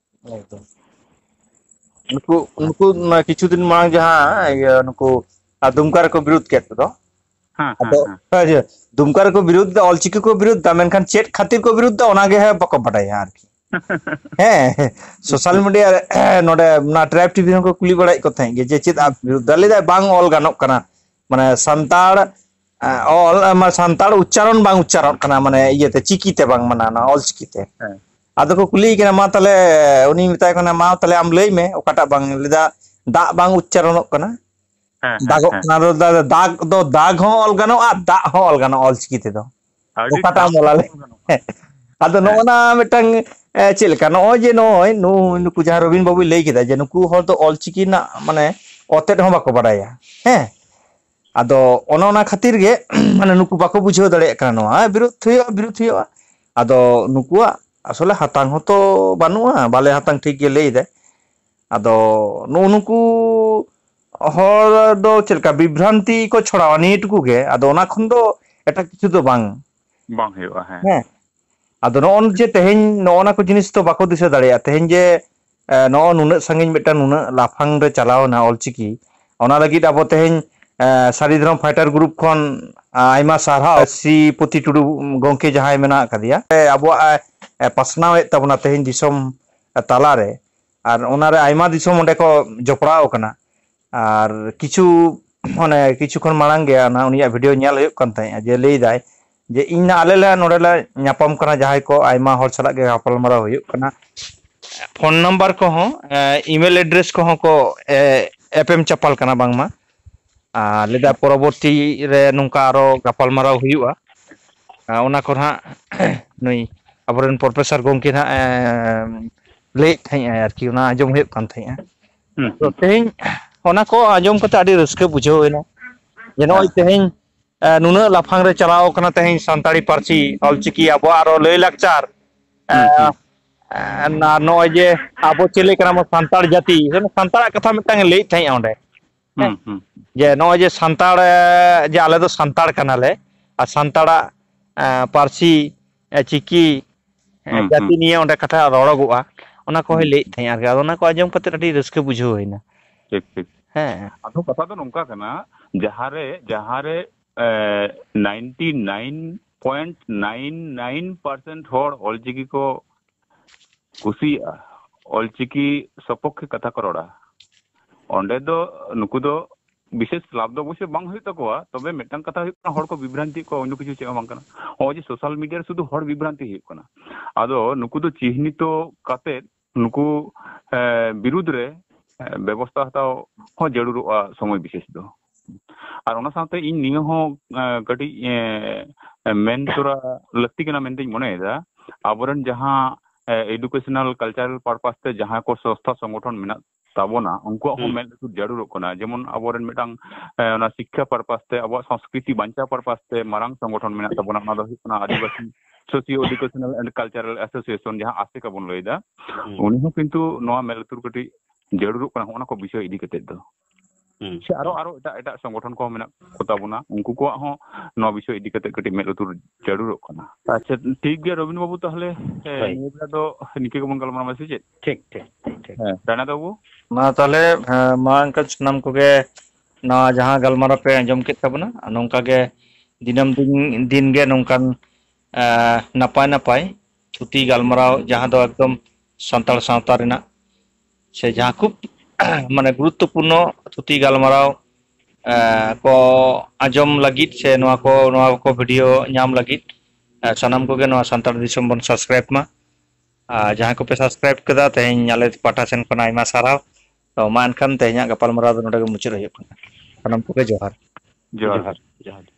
ᱩᱱᱠᱩ ᱠᱤᱪᱷᱩ ᱫᱤᱱ ᱢᱟᱲᱟᱝ ᱡᱟᱦᱟᱸ ᱱᱩᱠᱩ ᱫᱩᱢᱠᱟ ᱨᱮᱠᱚ ᱵᱤᱨᱩᱫ ᱠᱮᱫ ᱫᱚ ᱟᱫᱚ ᱫᱩᱢᱠᱟ ᱨᱮᱠᱚ ᱵᱤᱨᱩᱫ ᱫᱟ ᱚᱞᱪᱤᱠᱤ ᱠᱚ ᱵᱤᱨᱩᱫ ᱫᱟ ᱢᱮᱱᱠᱷᱟन ᱪᱮᱫ ᱠᱷᱟᱹᱛᱤᱨ ᱠᱚ ᱵᱤᱨᱩᱫ ᱫᱟ ᱚᱱᱟᱜᱮ ᱵᱟᱠᱚ ᱵᱟᱰᱟᱭᱟ ᱟᱨᱠᱤ ᱦᱮᱸ ᱥᱳᱥᱟᱞ ᱢᱤᱰᱤᱭᱟ ᱱᱚᱰᱮ ᱚᱱᱟ ᱴᱨᱟইᱵ ᱴᱤᱵᱷᱤ ᱦᱚᱸᱠᱚ ᱠᱩᱞᱤ ᱵᱟᱲᱟᱭᱮᱫ ᱠᱚ ᱛᱟᱦᱮᱸᱫ ᱜᱮ ᱡᱮ ᱪᱮᱫ ᱵᱤᱨᱩᱫᱽ ᱞᱟᱹᱭᱫᱟᱭ ᱵᱟᱝ ᱚᱞ ᱜᱟᱱᱚᱜ ᱠᱟᱱᱟ ᱢᱟᱱᱮ ᱥᱟᱱᱛᱟᱲ ᱚᱞ ᱥᱟᱱᱛᱟᱲ ᱩच्ᱪᱟᱨᱚᱱ ᱵᱟᱝ ᱩच्ᱪᱟᱨᱚᱱ ᱠᱟᱱᱟ ᱢᱟᱱᱮ ᱤᱭᱟᱹᱛᱮ ᱪᱤᱠᱤᱛᱮ ᱵᱟᱝ ᱢᱟᱱᱟ ᱚᱱᱟ ᱚᱞ ᱪᱤᱠᱤᱛᱮ ᱦᱮᱸ ᱟᱫᱚ ᱠᱚ ᱠᱩᱞᱤᱭ ᱠᱟᱱᱟ ᱢᱟ ᱛᱟᱦᱞᱮ ᱩᱱᱤ ᱢᱮᱛᱟᱭ ᱠᱟᱱᱟ ᱢᱟ ᱛᱟᱦᱞᱮ ᱟᱢ ᱞᱟᱹᱭ ᱢᱮ ᱚᱠᱟᱴᱟᱜ ᱵᱟᱝ ᱞᱟᱹᱭᱫᱟ ᱫᱟᱜ ᱵᱟᱝ ᱩच्ᱪᱟᱨᱚᱱᱚᱜ ᱠᱟᱱᱟ ᱦᱮᱸ ᱫᱟᱜᱚᱜ ᱦᱮᱸ ᱠᱟᱱᱟ ᱫᱟᱜ ᱫᱚ ᱫᱟᱜ ᱦᱚᱸ ᱚᱞ ᱜᱟᱱᱚᱜᱼᱟ ᱫᱟᱜ ᱦᱚᱸ ᱚᱞ ᱜᱟᱱᱚᱜᱼᱟ ᱚᱞ ᱪᱤᱠᱤ ᱛᱮᱫᱚ ᱟᱹᱰᱤ ᱚᱠᱟᱴᱟᱜ ᱴᱷᱟᱢ ᱮᱢ ᱚᱞᱟ ᱴᱷᱟᱢ ᱚᱞ ᱜᱟᱱᱚᱜᱼᱟ ᱟᱫᱚ ᱦᱮᱸ ᱱᱚᱜᱼᱚ ᱱᱟ ᱢᱤᱫᱴᱟᱝ ᱪᱮᱫ ᱞᱮᱠᱟ ᱱᱚᱜᱼᱚᱭ ᱡᱮ ᱱᱚᱜᱼᱚᱭ ᱱᱩᱠᱩ ᱡᱟᱦᱟᱸ ᱨᱚᱵᱤᱱ ᱵᱟᱵᱩᱭ ᱞᱟᱹᱭ ᱠᱮᱫᱟ ᱡᱮ ᱱᱩᱠᱩ ᱦᱚᱲ ᱫᱚ ᱚᱞᱪᱤᱠᱤ ᱨᱮᱱᱟᱜ ᱢᱟᱱᱮ ᱚᱛᱮᱫ ᱦᱚᱸ ᱵᱟᱠᱚ ᱵᱟᱲᱟᱭᱟ ᱦᱮᱸ ᱟᱫᱚ ᱚᱱᱮ ᱚᱱᱟ ᱠᱷᱟᱹᱛᱤᱨ ᱜᱮ ᱢᱟᱱᱮ ᱱᱩᱠᱩ ᱵᱟᱠᱚ ᱵᱩᱡᱷᱟᱹᱣ ᱫᱟᱲᱮᱭᱟᱜ ᱠᱟᱱᱟ ᱱᱚᱣᱟ ᱵᱤᱨᱩᱫ ᱦᱩᱭᱩᱜᱼᱟ ᱟᱫᱚ ᱱᱩᱠᱩᱣᱟᱜ ᱟᱥᱚᱞᱮ ᱦᱟᱛᱟᱝ ᱦᱚᱸᱛᱚ ᱵᱟᱹᱱᱩᱜᱼᱟ ᱵᱟᱞᱮ ᱦᱟᱛᱟᱝ ᱴᱷᱤᱠ ᱜᱮ ᱞᱟᱹᱭ ᱫᱟᱭ ᱟᱫᱚ ᱱᱩᱜᱼᱩ ᱱᱩᱠᱩ ᱦᱚᱲ ᱫᱚ ᱪᱮᱫ ᱞᱮᱠᱟ ᱵᱤᱵᱷᱨᱟᱱᱛᱤ ᱠᱚ ᱪᱷᱚᱲᱟᱣᱟ ᱱᱤᱭᱟᱹ ᱴᱩᱠᱩ ᱜᱮ ᱟᱫᱚ ᱚᱱᱟ ᱠᱷᱚᱱ ᱫᱚ ᱮᱴᱟᱜ ᱠᱤᱪᱷᱩ ᱫᱚ ᱵᱟᱝ ᱵᱟᱝ ᱦᱩᱭᱩᱜᱼᱟ ᱦᱮᱸ ᱟᱫᱚ ᱱᱚᱜᱼᱚᱭ ᱡᱮ ᱛᱮᱦᱮᱧ ᱱᱚᱜᱼᱚ ᱱᱟ ᱠᱚ ᱡᱤᱱᱤᱥ ᱫᱚ ᱵᱟᱠᱚ ᱫᱤᱥᱟᱹ ᱫᱟᱲᱮᱭᱟᱜᱼᱟ ᱛᱮᱦᱮᱧ ᱡᱮ ᱱᱚᱜᱼᱚ ᱱᱩᱱᱟᱹᱜ ᱥᱟᱺᱜᱤᱧ ᱢᱤᱫᱴᱟᱝ ᱱᱩᱱᱟᱹᱜ ᱞᱟᱯᱷᱟᱝ ᱨᱮ ᱪᱟᱞᱟᱣᱱᱟ ᱚᱞᱪᱤᱠᱤ ᱚᱱᱟ ᱞᱟᱹᱜᱤᱫ ᱟᱵᱚ ᱛᱮᱦᱮᱧ ᱥᱟᱹᱨᱤ ᱫᱷᱚᱨᱚᱢ ᱯᱷᱟᱭᱴᱟᱨ ᱜᱨᱩᱯ ᱠᱷᱚᱱ ᱟᱭᱢᱟ ᱥᱟᱨᱦᱟᱣ ᱥᱨᱤ ᱯᱚᱛᱤ ᱴᱩᱰᱩ ᱜᱚᱝᱠᱮ ᱡᱟᱦᱟᱸᱭ ᱢᱮᱱᱟᱜ ᱟᱠᱟᱫᱮᱭᱟ ᱟᱵᱚᱣᱟᱜ ᱯᱟᱥᱱᱟᱣᱮᱫ ᱛᱟᱵᱚᱱᱟ ᱛᱮᱦᱮᱧ ᱫᱤᱥᱚᱢ ᱛᱟᱞᱟᱨᱮ ᱟᱨ ᱚᱱᱟᱨᱮ ᱟᱭᱢᱟ ᱫᱤᱥᱚᱢ ᱚᱸᱰᱮ ᱠᱚ ᱡᱚᱯᱲᱟᱣ ᱟᱠᱟᱱᱟ ᱟᱨ ᱠᱤᱪᱷᱩ ᱠᱤᱪᱷᱩ ᱠᱷᱚᱱ ᱢᱟᱲᱟᱝ ᱜᱮ ᱩᱱᱤᱭᱟᱜ ᱵᱷᱤᱰᱭᱳ ᱧᱮᱞ ᱦᱩᱭᱩᱜ ᱠᱟᱱ ᱛᱟᱦᱮᱸᱫᱼᱟ ᱡᱮ ᱞᱟᱹᱭᱫᱟᱭ ᱡᱮ ᱤᱧ ᱟᱞᱮ ᱱᱚᱰᱮ ᱞᱮ ᱧᱟᱯᱟᱢ ᱠᱟᱱᱟ ᱡᱟᱦᱟᱸᱭ ᱠᱚ ᱟᱭᱢᱟ ᱦᱚᱲ ᱥᱟᱞᱟᱜ ᱜᱮ ᱜᱟᱯᱟᱞᱢᱟᱨᱟᱣ ᱦᱩᱭᱩᱜ ᱠᱟᱱᱟ ᱯᱷᱳᱱ ᱱᱟᱢᱵᱟᱨ ᱠᱚᱦᱚᱸ ᱤᱢᱮᱞ ᱮᱰᱨᱮᱥ ᱠᱚᱦᱚᱸ ᱠᱚ ᱮᱯᱮᱢ ᱪᱟᱯᱟᱞ ᱠᱟᱱᱟ ᱵᱟᱝᱢᱟ ᱟᱨ ᱞᱟᱹᱭᱫᱟ ᱯᱚᱨᱚᱵᱚᱨᱛᱤ ᱨᱮ ᱱᱚᱝᱠᱟ ᱟᱨᱚ ᱜᱟᱯᱟᱞᱢᱟᱨᱟᱣ ᱦᱩᱭᱩᱜᱼᱟ ᱚᱱᱟ ᱠᱚ ᱱᱟᱦᱟᱜ ᱱᱩᱭ ᱟᱵᱚᱨᱮᱱ ᱯᱨᱚᱯᱷᱮᱥᱚᱨ ᱜᱚᱢᱠᱮ ᱱᱟᱦᱟᱜ ᱞᱟᱹᱭᱮᱫ ᱛᱟᱦᱮᱸᱜ ᱟᱭ ᱟᱨᱠᱤ ᱚᱱᱟ ᱟᱸᱡᱚᱢ ᱦᱩᱭᱩᱜ ᱠᱟᱱ ᱛᱟᱦᱮᱸᱫᱼᱟ ᱦᱩᱸ ᱛᱚ ᱛᱮᱦᱮᱧ ᱚᱱᱟ ᱠᱚ ᱟᱸᱡᱚᱢ ᱠᱟᱛᱮ ᱟᱹᱰᱤ ᱨᱟᱹᱥᱠᱟᱹ ᱵᱩᱡᱷᱟᱹᱣ ᱮᱱᱟ ᱡᱮ ᱱᱚᱜᱼᱚᱭ ᱦᱮᱸ ᱛᱮᱦᱮᱧ ᱱᱩᱱᱟᱹᱜ ᱞᱟᱯᱷᱟᱝ ᱨᱮ ᱪᱟᱞᱟᱣ ᱠᱟᱱᱟ ᱛᱮᱦᱮᱧ ᱥᱟᱱᱛᱟᱲᱤ ᱯᱟᱹᱨᱥᱤ ᱚᱞᱪᱤᱠᱤ ᱟᱵᱚᱣᱟᱜ ᱟᱨᱚ ᱞᱟᱹᱭ ᱞᱟᱠᱪᱟᱨ ᱦᱩᱸ ᱦᱩᱸ ᱱᱚᱜᱼᱚᱭ ᱡᱮ ᱟᱵᱚ ᱪᱮᱞᱮ ᱠᱟᱱᱟ ᱵᱚᱱ ᱥᱟᱱᱛᱟᱲ ᱡᱟᱹᱛᱤ ᱥᱟᱱᱛᱟᱲᱟᱜ ᱠᱟᱛᱷᱟ ᱢᱤᱫᱴᱟᱝ ᱮ ᱞᱟᱹᱭᱮᱫ ᱛᱟᱦᱮᱸᱜᱼᱟ ᱚᱸᱰᱮ ᱦᱮᱸ ᱦᱩᱸ ᱡᱮ ᱱᱚᱜᱼᱚᱭ ᱡᱮ ᱥᱟᱱᱛᱟᱲ ᱡᱮ ᱟᱞᱮ ᱫᱚ ᱥᱟᱱᱛᱟᱲ ᱠᱟᱱᱟᱞᱮ ᱟᱨ ᱥᱟᱱᱛᱟᱲᱟᱜ ᱯᱟᱹᱨᱥᱤ ᱪᱤᱠᱤ ᱦᱩᱸ ᱦᱩᱸ ᱡᱟᱹᱛᱤ ᱱᱤᱭᱮ ᱚᱸᱰᱮ ᱠᱟᱛᱷᱟ ᱨᱚᱲᱚᱜᱚᱜᱼᱟ ᱚᱱᱟ ᱠᱚᱦᱚᱸᱭ ᱞᱟᱹᱭᱮᱫ ᱛᱟᱦᱮᱸᱜᱼᱟ ᱟᱨᱠᱤ ᱟᱫᱚ ᱚᱱᱟ ᱠᱚ ᱟᱸᱡᱚᱢ ᱠᱟᱛᱮ ᱟᱹᱰᱤ ᱨᱟᱹᱥᱠᱟᱹ ᱵᱩᱡᱷᱟᱹᱣ ᱦᱩᱭᱱᱟ ᱴᱷᱤᱠ ᱴᱷᱤक ᱦᱮᱸ ᱟᱫᱚ ᱠᱟᱛᱷᱟ ᱫᱚ ᱱᱚᱝᱠᱟ ᱠᱟᱱᱟ ᱡᱟᱦᱟᱸᱨᱮ 99.99% ᱦᱚᱲ ᱚᱞᱪᱤᱠᱤ ko ᱠᱩᱥᱤᱭᱟᱜᱼᱟ ᱚᱞᱪᱤᱠᱤ ᱥᱚᱯᱚᱠᱠᱷᱮ ᱠᱟᱛᱷᱟ ᱠᱚ ᱨᱚᱲᱟ ᱚᱸᱰᱮ ᱫᱚ ᱱᱩᱠᱩ ᱫᱚ বিশেষ লাভ ᱫᱚ অবশ্যই বাং ᱦᱩᱭᱩᱜ ᱛᱟᱠᱚᱣᱟ ᱛᱚᱵᱮ ᱢᱤᱫᱴᱟᱝ ᱠᱟᱛᱷᱟ ᱦᱩᱭᱩᱜ ᱠᱟᱱᱟ ᱦᱚᱲ ᱠᱚ ᱵᱤᱵᱷᱨᱟন্তি ᱠᱚ ᱚন্য ᱠᱤᱪᱷᱩ ᱪᱮᱫ ᱦᱚᱸ ᱵᱟᱝ ᱠᱟᱱᱟ ᱱᱚᱜᱼᱚᱭ ᱡᱮ ᱥᱳᱥᱟᱞ ᱢᱤᱰᱤᱭᱟ ᱨᱮ শুধু ᱦᱚᱲ ᱵᱤᱵᱷᱨᱟন্তি ᱦᱩᱭᱩᱜ ᱠᱟᱱᱟ ᱟᱫᱚ ᱱᱩᱠᱩ ᱫᱚ ᱪᱤᱦᱱᱤᱛᱚ ᱠᱟᱛᱮ ᱱᱩᱠᱩ ᱵᱤᱨᱩᱫᱽ ᱨᱮ ᱵᱮᱵᱚᱥᱛᱷᱟ ᱦᱟᱛᱟᱣ ᱦᱚᱸ ᱡᱟᱹᱨᱩᱲᱚᱜᱼᱟ ᱥᱚᱢᱚᱭ ᱵᱤশেষ ᱫᱚ ᱟᱨ ᱚᱱᱟ ᱥᱟᱶᱛᱮ ᱤᱧ ᱱᱤᱭᱟᱹ ᱦᱚᱸ ᱠᱟᱹᱴᱤᱡ ᱢᱮᱱ ᱛᱚᱨᱟ ᱞᱟᱹᱠᱛᱤ ᱠᱟᱱᱟ ᱢᱮᱱᱛᱮᱧ ᱢᱚᱱᱮᱭᱮᱫᱟ ᱟᱵᱚᱨᱮᱱ ᱡᱟᱦᱟᱸ ᱮᱰᱩকেশনাল ᱠᱟᱞᱪᱟরাল ᱯᱟরপাস ᱛᱮ ᱡᱟᱦᱟᱸ ᱠᱚ ᱥᱚᱝᱥᱛᱷᱟ ᱥᱚᱝᱜᱚᱴᱷᱚᱱ ᱢᱮᱱᱟᱜ ᱛᱟᱵᱚᱱᱟ ᱩᱱᱠᱩᱣᱟᱜ ᱦᱚᱸ ᱢᱮᱫ ᱞᱩᱛᱩᱨ ᱡᱟᱹᱨᱩᱲᱚᱜ ᱠᱟᱱᱟ ᱡᱮᱢᱚᱱ ᱟᱵᱚᱨᱮᱱ ᱢᱤᱫᱴᱟᱝ ᱚᱱᱟ ᱥᱤᱠᱠᱷᱟ ᱯᱟরপাস ᱛᱮ ᱟᱵᱚᱣᱟᱜ ᱥᱚᱝᱥᱠᱨᱤᱛᱤ ᱵᱟᱧᱪᱟᱣ ᱯᱟরপাস ᱛᱮ ᱢᱟᱨᱟᱝ ᱥᱚᱝᱜᱚᱴᱷᱚᱱ ᱢᱮᱱᱟᱜ ᱛᱟᱵᱚᱱᱟ ᱚᱱᱟ ᱫᱚ ᱦᱩᱭᱩᱜ ᱠᱟᱱᱟ ᱟᱹᱫᱤᱵᱟᱹᱥᱤ ᱥᱳᱥᱤᱭᱳ ᱮᱰᱩকেশনাল ᱮন্ড ᱠᱟᱞᱪᱟরাল ᱮᱥᱳসᱤᱭᱮᱥᱚᱱ ᱡᱟᱦᱟᱸ ᱟᱥᱮᱠᱟ ᱵᱚᱱ ᱞᱟᱹᱭᱫᱟ ᱩᱱᱤ ᱦᱚᱸ ᱠᱤᱱᱛᱩ ᱱᱚᱣᱟ ᱢᱮᱫ ᱞᱩᱛᱩᱨ ᱠᱟᱹᱴᱤᱡ ᱡᱟᱹᱨᱩᱲᱚᱜ ᱠᱟᱱᱟ ᱚᱱᱟ ᱠᱚ ᱵᱤᱥᱚᱭ ᱤᱫᱤ ᱠᱟᱛᱮᱫ ᱫᱚ ᱥᱮ ᱟᱨᱚ ᱮᱴᱟᱜ ᱥᱚᱝᱜᱚᱴᱷᱚᱱ ᱠᱚ ᱢᱮᱱᱟᱜ ᱠᱚ ᱛᱟᱵᱚᱱᱟ ᱩᱱᱠᱩ ᱠᱚᱣᱟᱜ ᱦᱚᱸ ᱱᱚᱣᱟ ᱵᱤᱥᱚᱭ ᱤᱫᱤ ᱠᱟᱛᱮᱫ ᱠᱟᱹᱴᱤᱡ ᱢᱮᱫ ᱞᱩᱛᱩᱨ ᱡᱟᱹᱨᱩᱲᱚᱜ ᱠᱟᱱᱟ ᱟᱪᱪᱷᱟ ᱴᱷᱤᱠ ᱜᱮᱭᱟ ᱨᱚᱵᱤᱱ ᱵᱟᱵᱩ ᱛᱟᱦᱞᱮ ᱱᱤᱭᱟᱹ ᱵᱮᱲᱟ ᱫᱚ ᱱᱤᱝᱠᱟᱹ ᱜᱮᱵᱚᱱ ᱜᱟᱞᱢᱟᱨᱟᱣᱟ ᱥᱮ ᱪᱮᱫ ᱴᱷᱤᱠ ᱴᱷᱤक ᱦᱮᱸ ᱨᱟᱱᱟ ᱵᱟᱵᱩ ᱢᱟ ᱛᱟᱦᱞᱮ ᱢᱟ ᱮᱱᱠᱷᱟᱱ ᱥᱟᱱᱟᱢ ᱠᱚᱜᱮ ᱱᱚᱣᱟ ᱡᱟᱦᱟᱸ ᱜᱟᱞᱢᱟᱨᱟᱣ ᱯᱮ ᱟᱸᱡᱚᱢ ᱠᱮᱫ ᱛᱟᱵᱚᱱᱟ ᱱᱚᱝᱠᱟ ᱜᱮ ᱫᱤᱱᱟᱹᱢ ᱫᱤᱱ ᱜᱮ ᱱᱚᱝᱠᱟᱱ ᱱᱟᱯᱟᱭ ᱱᱟᱯᱟᱭ ᱛᱷᱩᱛᱤ ᱜᱟᱞᱢᱟᱨᱟᱣ ᱡᱟᱦᱟᱸ ᱫᱚ ᱮᱠᱫᱚᱢ ᱥᱟᱱᱛᱟᱲ ᱥᱟᱶᱛᱟ ᱨᱮᱱᱟᱜ ᱥᱮ ᱡᱟᱦᱟᱸ ᱠᱷᱩᱵ ᱢᱟᱱᱮ ᱜᱩᱨᱩᱛᱛᱚᱯᱩᱨᱱᱚ ᱛᱷᱩᱛᱤ ᱜᱟᱞᱢᱟᱨᱟᱣ ᱠᱚ ᱟᱸᱡᱚᱢ ᱞᱟᱹᱜᱤᱫ ᱥᱮ ᱱᱚᱣᱟ ᱠᱚ ᱵᱷᱤᱰᱤᱭᱳ ᱧᱟᱢ ᱞᱟᱹᱜᱤᱫ ᱥᱟᱱᱟᱢ ᱠᱚᱜᱮ ᱱᱚᱣᱟ ᱥᱟᱱᱛᱟᱲ ᱫᱤᱥᱚᱢ ᱵᱚᱱ ᱥᱟᱵᱥᱠᱨᱟᱭᱤᱵ ᱢᱟ ᱟᱨ ᱡᱟᱦᱟᱸᱭ ᱠᱚᱯᱮ ᱥᱟᱵᱥᱠᱨᱟᱭᱤᱵ ᱠᱮᱫᱟ ᱛᱮᱦᱮᱧ ᱟᱞᱮ ᱯᱟᱦᱴᱟ ᱥᱮᱱ ᱠᱷᱚᱱ ᱟᱭᱢᱟ ᱥᱟᱨᱦᱟᱣ ᱢᱟ ᱮᱱᱠᱷᱟᱱ ᱛᱮᱦᱮᱧᱟᱜ ᱜᱟᱯᱟᱞᱢᱟᱨᱟᱣ ᱫᱚ ᱱᱚᱰᱮ ᱜᱮ ᱢᱩᱪᱟᱹᱫ ᱦᱩᱭᱩᱜ ᱠᱟᱱᱟ ᱥᱟᱱᱟᱢ ᱠᱚᱜᱮ ᱡᱚᱦᱟᱨ ᱡᱚᱦᱟᱨ ᱡᱚᱦᱟᱨ